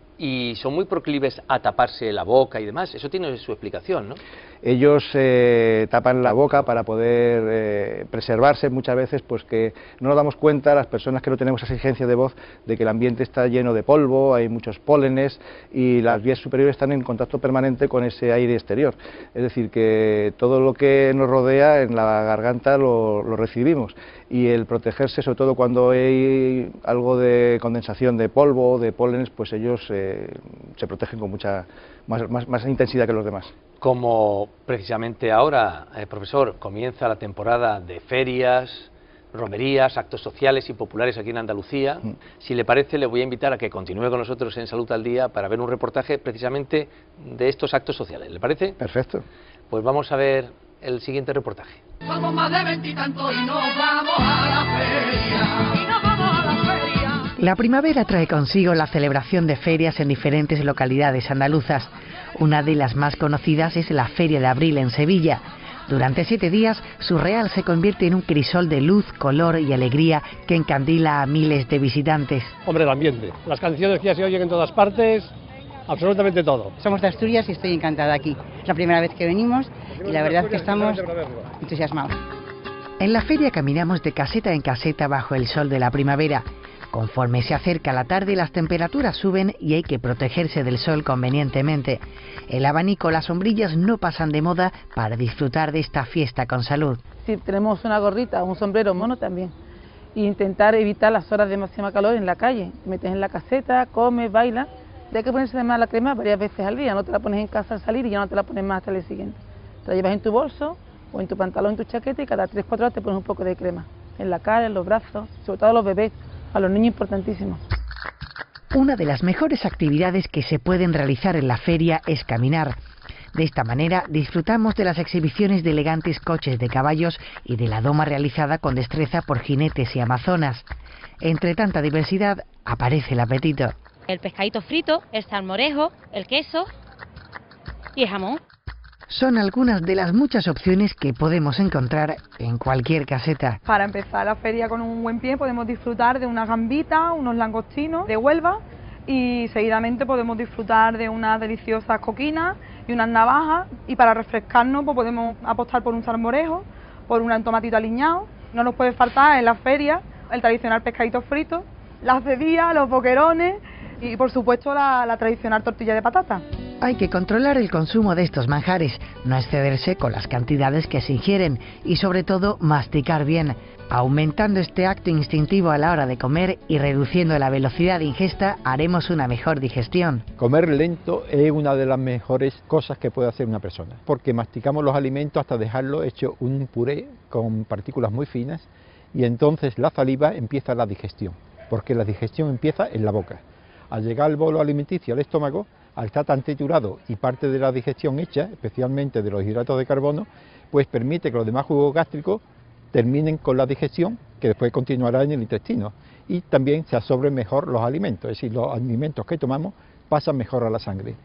[SPEAKER 2] y son muy proclives a taparse la boca y demás, eso tiene su explicación, ¿no?
[SPEAKER 6] Ellos tapan la boca para poder preservarse muchas veces, pues que no nos damos cuenta, las personas que no tenemos esa exigencia de voz, de que el ambiente está lleno de polvo, hay muchos pólenes y las vías superiores están en contacto permanente con ese aire exterior. Es decir, que todo lo que nos rodea en la garganta lo recibimos, y el protegerse, sobre todo cuando hay algo de condensación de polvo, de pólenes, pues ellos se protegen con mucha más intensidad que los demás.
[SPEAKER 2] Como precisamente ahora, profesor, comienza la temporada de ferias, romerías, actos sociales y populares aquí en Andalucía, si le parece le voy a invitar a que continúe con nosotros en Salud al Día para ver un reportaje precisamente de estos actos sociales, ¿le parece?
[SPEAKER 6] Perfecto.
[SPEAKER 2] Pues vamos a ver el siguiente reportaje.
[SPEAKER 13] Somos más de 20 y tanto y nos vamos a la feria. Y nos vamos a la feria.
[SPEAKER 15] La primavera trae consigo la celebración de ferias en diferentes localidades andaluzas. Una de las más conocidas es la Feria de Abril en Sevilla. Durante 7 días, Surreal se convierte en un crisol de luz, color y alegría que encandila a miles de visitantes.
[SPEAKER 18] Hombre, el ambiente, las canciones que ya se oyen en todas partes, absolutamente todo.
[SPEAKER 19] Somos de Asturias y estoy encantada aquí. Es la primera vez que venimos y la verdad es que estamos entusiasmados.
[SPEAKER 15] En la feria caminamos de caseta en caseta bajo el sol de la primavera. Conforme se acerca la tarde, las temperaturas suben y hay que protegerse del sol convenientemente. El abanico o las sombrillas no pasan de moda para disfrutar de esta fiesta con salud.
[SPEAKER 26] Si tenemos una gorrita o un sombrero mono también. E intentar evitar las horas de máxima calor en la calle. Te metes en la caseta, comes, bailas. Hay que ponerse además la crema varias veces al día. No te la pones en casa al salir y ya no te la pones más hasta el día siguiente. Te la llevas en tu bolso o en tu pantalón, en tu chaqueta, y cada 3-4 horas te pones un poco de crema. En la cara, en los brazos, sobre todo a los bebés. A los niños importantísimo.
[SPEAKER 15] Una de las mejores actividades que se pueden realizar en la feria es caminar. De esta manera disfrutamos de las exhibiciones de elegantes coches de caballos y de la doma realizada con destreza por jinetes y amazonas. Entre tanta diversidad aparece el apetito.
[SPEAKER 27] El pescadito frito, el salmorejo, el queso y el jamón.
[SPEAKER 15] Son algunas de las muchas opciones que podemos encontrar en cualquier caseta.
[SPEAKER 25] Para empezar la feria con un buen pie podemos disfrutar de una gambita, unos langostinos de Huelva y seguidamente podemos disfrutar de unas deliciosas coquinas y unas navajas, y para refrescarnos pues podemos apostar por un salmorejo, por un tomatito aliñado. No nos puede faltar en la feria el tradicional pescadito frito, las cedillas, los boquerones y por supuesto la tradicional tortilla de patata.
[SPEAKER 15] Hay que controlar el consumo de estos manjares, no excederse con las cantidades que se ingieren y sobre todo masticar bien, aumentando este acto instintivo a la hora de comer y reduciendo la velocidad de ingesta haremos una mejor digestión.
[SPEAKER 28] Comer lento es una de las mejores cosas que puede hacer una persona, porque masticamos los alimentos hasta dejarlo hecho un puré con partículas muy finas y entonces la saliva empieza la digestión, porque la digestión empieza en la boca. Al llegar el bolo alimenticio al estómago, al estar tan triturado y parte de la digestión hecha, especialmente de los hidratos de carbono, pues permite que los demás jugos gástricos terminen con la digestión, que después continuará en el intestino, y también se absorben mejor los alimentos, es decir, los alimentos que tomamos pasan mejor a la sangre.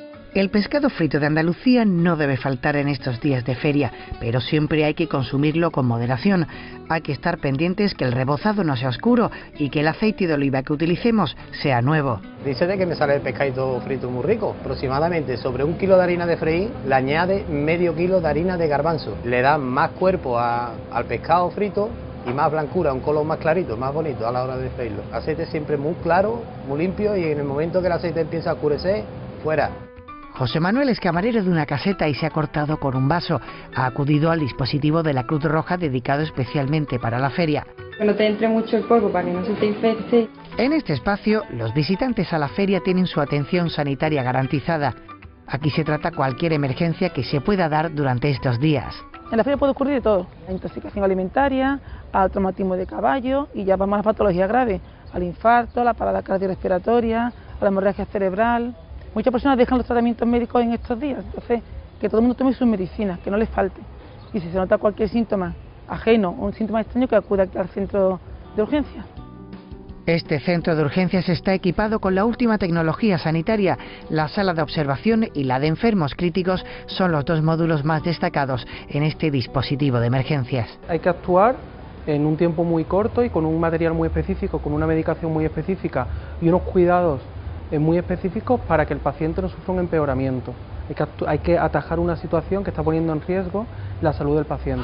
[SPEAKER 15] El pescado frito de Andalucía no debe faltar en estos días de feria, pero siempre hay que consumirlo con moderación. Hay que estar pendientes que el rebozado no sea oscuro y que el aceite de oliva que utilicemos sea nuevo.
[SPEAKER 29] Dice de que me sale el pescadito frito muy rico. Aproximadamente sobre 1 kilo de harina de freír le añade medio kilo de harina de garbanzo. Le da más cuerpo al pescado frito y más blancura, un color más clarito, más bonito a la hora de freírlo. Aceite siempre muy claro, muy limpio, y en el momento que el aceite empieza a oscurecer, fuera.
[SPEAKER 15] José Manuel es camarero de una caseta y se ha cortado con un vaso. Ha acudido al dispositivo de la Cruz Roja dedicado especialmente para la feria.
[SPEAKER 30] Que no te entre mucho el polvo para que no se te infecte.
[SPEAKER 15] En este espacio, los visitantes a la feria tienen su atención sanitaria garantizada. Aquí se trata cualquier emergencia que se pueda dar durante estos días.
[SPEAKER 26] En la feria puede ocurrir de todo, a intoxicación alimentaria, al traumatismo de caballo y ya vamos a las patologías graves, al infarto, a la parada cardiorrespiratoria, a la hemorragia cerebral. Muchas personas dejan los tratamientos médicos en estos días, entonces que todo el mundo tome sus medicinas, que no les falte. Y si se nota cualquier síntoma ajeno o un síntoma extraño, que acuda aquí al centro de urgencias.
[SPEAKER 15] Este centro de urgencias está equipado con la última tecnología sanitaria. La sala de observación y la de enfermos críticos son los dos módulos más destacados en este dispositivo de emergencias.
[SPEAKER 1] Hay que actuar en un tiempo muy corto y con un material muy específico, con una medicación muy específica y unos cuidados muy específicos para que el paciente no sufra un empeoramiento. Hay que atajar una situación que está poniendo en riesgo la salud del paciente.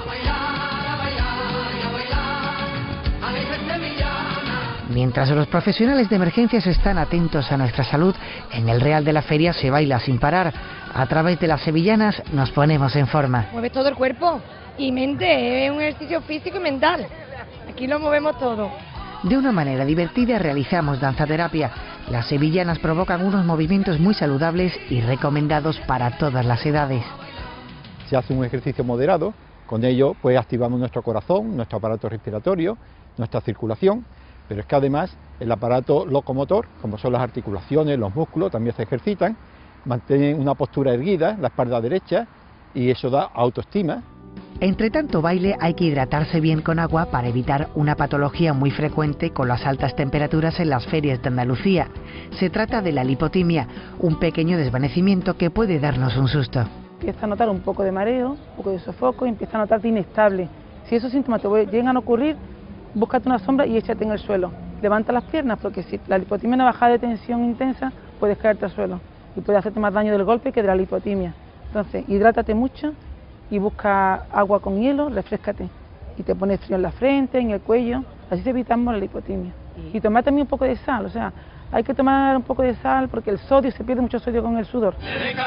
[SPEAKER 15] Mientras los profesionales de emergencias están atentos a nuestra salud, en el Real de la Feria se baila sin parar. A través de las sevillanas nos ponemos en forma.
[SPEAKER 7] Mueves todo el cuerpo y mente, es un ejercicio físico y mental. Aquí lo movemos todo.
[SPEAKER 15] De una manera divertida realizamos danzaterapia. Las sevillanas provocan unos movimientos muy saludables y recomendados para todas las edades.
[SPEAKER 28] Se hace un ejercicio moderado, con ello pues activamos nuestro corazón, nuestro aparato respiratorio, nuestra circulación. Pero es que además el aparato locomotor, como son las articulaciones, los músculos, también se ejercitan, mantienen una postura erguida, la espalda derecha, y eso da autoestima.
[SPEAKER 15] Entre tanto baile hay que hidratarse bien con agua para evitar una patología muy frecuente con las altas temperaturas en las ferias de Andalucía. Se trata de la lipotimia, un pequeño desvanecimiento que puede darnos un susto.
[SPEAKER 26] Empieza a notar un poco de mareo, un poco de sofoco y empieza a notarte inestable. Si esos síntomas te llegan a ocurrir, búscate una sombra y échate en el suelo. Levanta las piernas porque si la lipotimia es una bajada de tensión intensa, puedes caerte al suelo y puede hacerte más daño del golpe que de la lipotimia. Entonces, hidrátate mucho y busca agua con hielo, refréscate y te pones frío en la frente, en el cuello, así evitamos la lipotimia. Y tomar también un poco de sal, o sea, hay que tomar un poco de sal porque el sodio, se pierde mucho sodio con el sudor.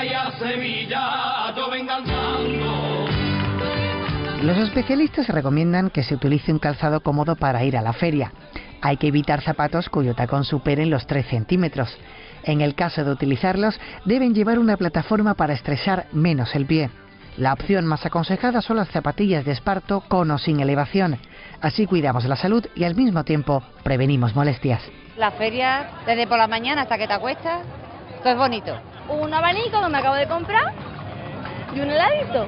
[SPEAKER 15] Los especialistas recomiendan que se utilice un calzado cómodo para ir a la feria. Hay que evitar zapatos cuyo tacón superen los 3 centímetros. En el caso de utilizarlos, deben llevar una plataforma para estresar menos el pie. La opción más aconsejada son las zapatillas de esparto con o sin elevación. Así cuidamos la salud y al mismo tiempo prevenimos molestias.
[SPEAKER 3] La feria, desde por la mañana hasta que te acuestas, todo es bonito.
[SPEAKER 7] Un abanico que me acabo de comprar y un heladito.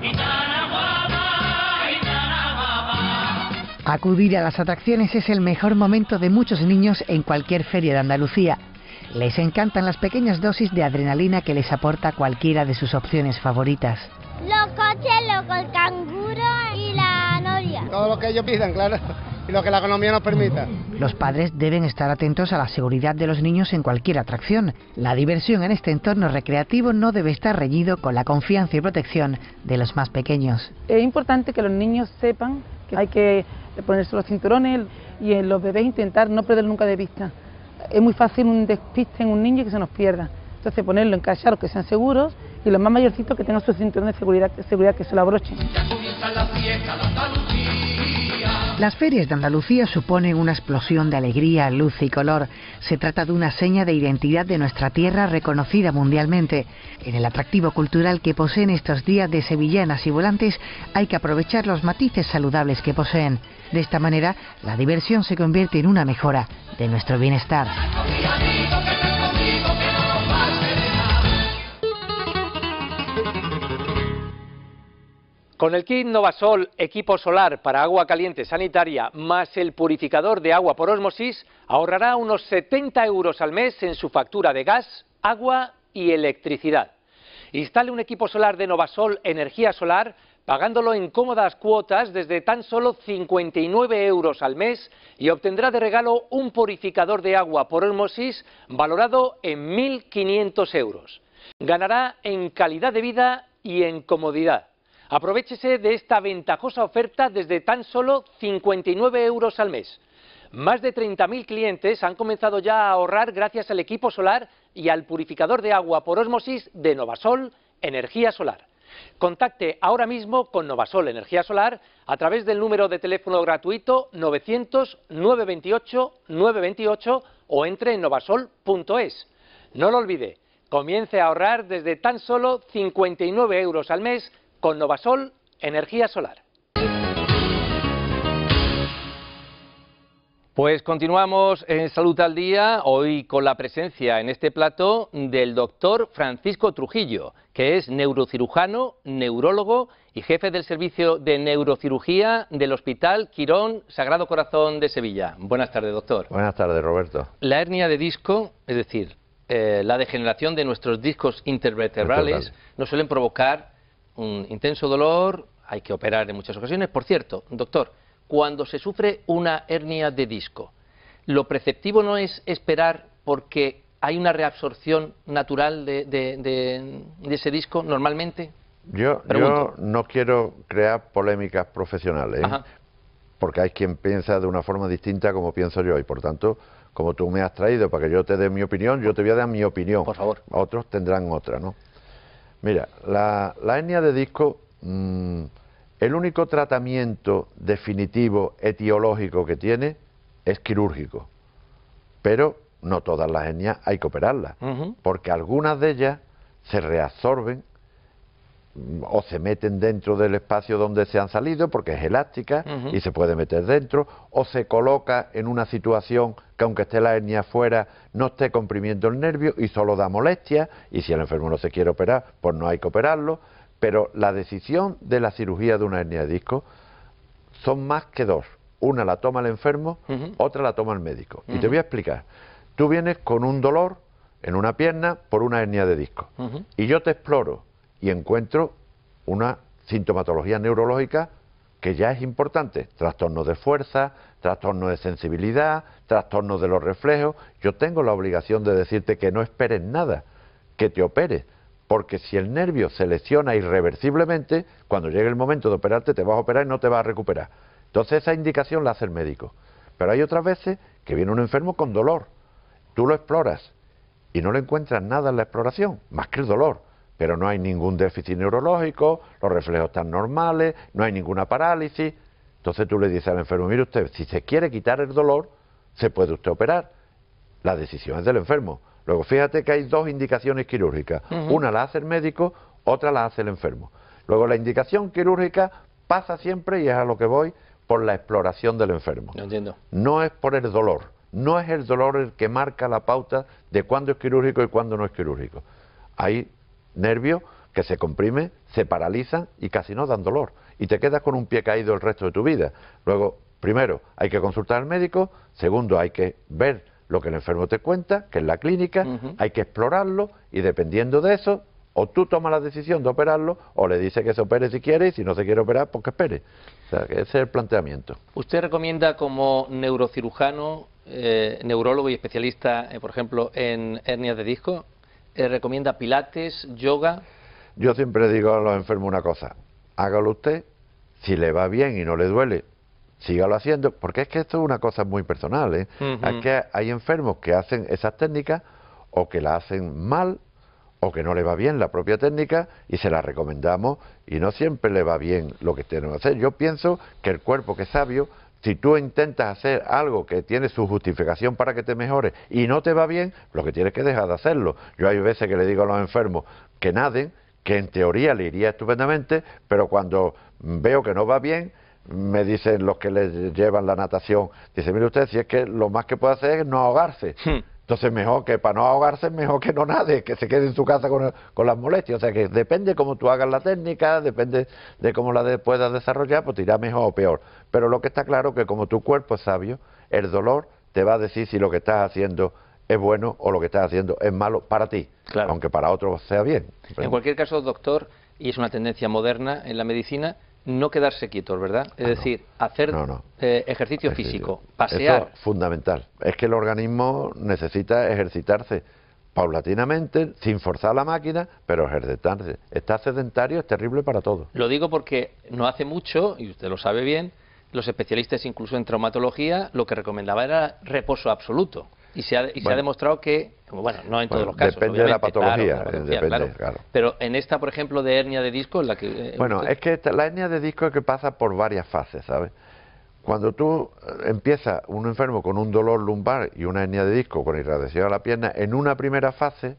[SPEAKER 15] Acudir a las atracciones es el mejor momento de muchos niños en cualquier feria de Andalucía. Les encantan las pequeñas dosis de adrenalina que les aporta cualquiera de sus opciones favoritas.
[SPEAKER 4] Los coches, el canguro y la noria.
[SPEAKER 29] Todo lo que ellos pidan, claro, y lo que la economía nos permita.
[SPEAKER 15] Los padres deben estar atentos a la seguridad de los niños en cualquier atracción. La diversión en este entorno recreativo no debe estar reñido con la confianza y protección de los más pequeños.
[SPEAKER 26] Es importante que los niños sepan que hay que ponerse los cinturones y en los bebés intentar no perder nunca de vista. Es muy fácil un despiste en un niño y que se nos pierda. Entonces ponerlo en cacharros que sean seguros y los más mayorcitos que tengan su cinturón de seguridad que se lo abrochen.
[SPEAKER 15] Las ferias de Andalucía suponen una explosión de alegría, luz y color. Se trata de una seña de identidad de nuestra tierra reconocida mundialmente. En el atractivo cultural que poseen estos días de sevillanas y volantes hay que aprovechar los matices saludables que poseen. De esta manera, la diversión se convierte en una mejora de nuestro bienestar.
[SPEAKER 2] Con el kit Novasol Equipo Solar para agua caliente sanitaria más el purificador de agua por ósmosis, ahorrará unos 70 € al mes en su factura de gas, agua y electricidad. Instale un equipo solar de Novasol Energía Solar pagándolo en cómodas cuotas desde tan solo 59 € al mes y obtendrá de regalo un purificador de agua por ósmosis valorado en 1.500 €. Ganará en calidad de vida y en comodidad. Aprovechese de esta ventajosa oferta desde tan solo 59 € al mes. Más de 30.000 clientes han comenzado ya a ahorrar gracias al equipo solar y al purificador de agua por ósmosis de Novasol Energía Solar. Contacte ahora mismo con Novasol Energía Solar a través del número de teléfono gratuito 900-928-928 o entre en novasol.es. No lo olvide, Comience a ahorrar desde tan solo 59 € al mes con Novasol Energía Solar. Pues continuamos en Salud al Día, hoy con la presencia en este plato del doctor Francisco Trujillo, que es neurocirujano, neurólogo y jefe del servicio de neurocirugía del Hospital Quirón Sagrado Corazón de Sevilla. Buenas tardes, doctor.
[SPEAKER 5] Buenas tardes, Roberto.
[SPEAKER 2] La hernia de disco, es decir, la degeneración de nuestros discos intervertebrales, nos suelen provocar un intenso dolor, hay que operar en muchas ocasiones. Por cierto, doctor, cuando se sufre una hernia de disco, lo preceptivo no es esperar porque hay una reabsorción natural de ese disco normalmente.
[SPEAKER 5] Yo no quiero crear polémicas profesionales, porque hay quien piensa de una forma distinta como pienso yo, y por tanto, como tú me has traído para que yo te dé mi opinión, yo te voy a dar mi opinión.
[SPEAKER 2] Por favor.
[SPEAKER 5] Otros tendrán otra, ¿no? Mira, la hernia de disco, el único tratamiento definitivo etiológico que tiene es quirúrgico, pero no todas las hernias hay que operarlas, porque algunas de ellas se reabsorben o se meten dentro del espacio donde se han salido porque es elástica y se puede meter dentro, o se coloca en una situación que aunque esté la hernia fuera no esté comprimiendo el nervio y solo da molestia, y si el enfermo no se quiere operar pues no hay que operarlo. Pero la decisión de la cirugía de una hernia de disco son más que dos. Una la toma el enfermo, otra la toma el médico. Y te voy a explicar. Tú vienes con un dolor en una pierna por una hernia de disco. Y yo te exploro y encuentro una sintomatología neurológica que ya es importante. Trastornos de fuerza, trastornos de sensibilidad, trastornos de los reflejos. Yo tengo la obligación de decirte que no esperes nada, que te operes. Porque si el nervio se lesiona irreversiblemente, cuando llegue el momento de operarte te vas a operar y no te vas a recuperar. Entonces esa indicación la hace el médico. Pero hay otras veces que viene un enfermo con dolor. Tú lo exploras y no le encuentras nada en la exploración, más que el dolor. Pero no hay ningún déficit neurológico, los reflejos están normales, no hay ninguna parálisis. Entonces tú le dices al enfermo, mire usted, si se quiere quitar el dolor, se puede usted operar. La decisión es del enfermo. Luego, fíjate que hay dos indicaciones quirúrgicas. Una la hace el médico, otra la hace el enfermo. Luego, la indicación quirúrgica pasa siempre, y es a lo que voy, por la exploración del enfermo.
[SPEAKER 2] No entiendo.
[SPEAKER 5] No es por el dolor. No es el dolor el que marca la pauta de cuándo es quirúrgico y cuándo no es quirúrgico. Hay nervios que se comprimen, se paralizan y casi no dan dolor. Y te quedas con un pie caído el resto de tu vida. Luego, primero, hay que consultar al médico. Segundo, hay que ver lo que el enfermo te cuenta, que es la clínica, hay que explorarlo y dependiendo de eso, o tú tomas la decisión de operarlo o le dices que se opere si quiere y si no se quiere operar, pues que espere. O sea, que ese es el planteamiento.
[SPEAKER 2] ¿Usted recomienda como neurocirujano, neurólogo y especialista, por ejemplo, en hernias de disco, recomienda pilates, yoga?
[SPEAKER 5] Yo siempre digo a los enfermos una cosa, hágalo usted, si le va bien y no le duele, sígalo haciendo, porque es que esto es una cosa muy personal, ¿eh? Es que hay enfermos que hacen esas técnicas o que la hacen mal o que no le va bien la propia técnica y se la recomendamos y no siempre le va bien lo que tenemos que hacer. Yo pienso que el cuerpo, que es sabio, si tú intentas hacer algo que tiene su justificación para que te mejores y no te va bien, lo que tienes que dejar de hacerlo. Yo hay veces que le digo a los enfermos que naden, que en teoría le iría estupendamente, pero cuando veo que no va bien, me dicen los que les llevan la natación, dice, mire usted, si es que lo más que puede hacer es no ahogarse. Entonces mejor que para no ahogarse, mejor que no nade, que se quede en su casa con las molestias. O sea que depende cómo tú hagas la técnica, depende de cómo la puedas desarrollar, pues te irá mejor o peor. Pero lo que está claro es que como tu cuerpo es sabio, el dolor te va a decir si lo que estás haciendo es bueno o lo que estás haciendo es malo para ti, aunque para otros sea bien.
[SPEAKER 2] En cualquier caso, doctor, y es una tendencia moderna en la medicina, no quedarse quietos, ¿verdad? Es decir, hacer ejercicio físico, pasear.
[SPEAKER 5] Eso es fundamental. Es que el organismo necesita ejercitarse paulatinamente, sin forzar la máquina, pero ejercitarse. Estar sedentario es terrible para todo.
[SPEAKER 2] Lo digo porque no hace mucho, y usted lo sabe bien, los especialistas incluso en traumatología lo que recomendaban era reposo absoluto. Y se ha demostrado que, bueno, no en todos los casos,
[SPEAKER 5] depende de la patología,
[SPEAKER 2] claro. Pero en esta, por ejemplo, de hernia de disco, en la que...
[SPEAKER 5] Bueno, es que la hernia de disco es que pasa por varias fases, ¿sabes? Cuando tú empiezas un enfermo con un dolor lumbar y una hernia de disco con irradiación a la pierna, en una primera fase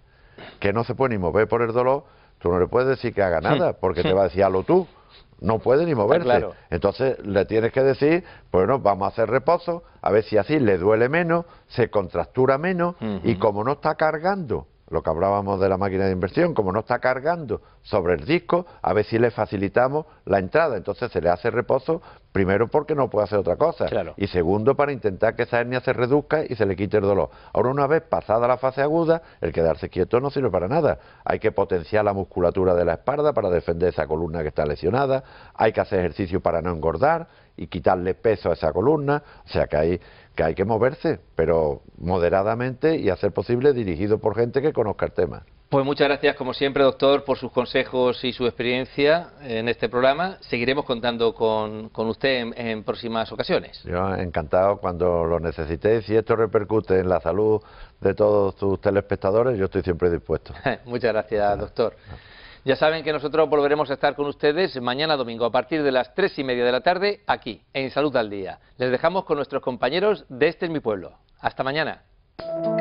[SPEAKER 5] que no se puede ni mover por el dolor, tú no le puedes decir que haga nada, porque te va a decir, hazlo tú. No puede ni moverse.
[SPEAKER 2] Claro.
[SPEAKER 5] Entonces le tienes que decir, bueno, vamos a hacer reposo, a ver si así le duele menos, se contractura menos, y como no está cargando, lo que hablábamos de la máquina de inversión, como no está cargando sobre el disco, a ver si le facilitamos la entrada. Entonces se le hace reposo, primero porque no puede hacer otra cosa, y segundo para intentar que esa hernia se reduzca y se le quite el dolor. Ahora, una vez pasada la fase aguda, el quedarse quieto no sirve para nada. Hay que potenciar la musculatura de la espalda para defender esa columna que está lesionada, hay que hacer ejercicio para no engordar y quitarle peso a esa columna, o sea que hay que moverse, pero moderadamente y a ser posible dirigido por gente que conozca el tema.
[SPEAKER 2] Pues muchas gracias, como siempre, doctor, por sus consejos y su experiencia en este programa. Seguiremos contando con usted en próximas ocasiones.
[SPEAKER 5] Yo encantado cuando lo necesitéis. Si esto repercute en la salud de todos tus telespectadores, yo estoy siempre dispuesto.
[SPEAKER 2] Muchas gracias, doctor. Ya saben que nosotros volveremos a estar con ustedes mañana domingo a partir de las 3:30 de la tarde, aquí, en Salud al Día. Les dejamos con nuestros compañeros de Este es mi pueblo. Hasta mañana.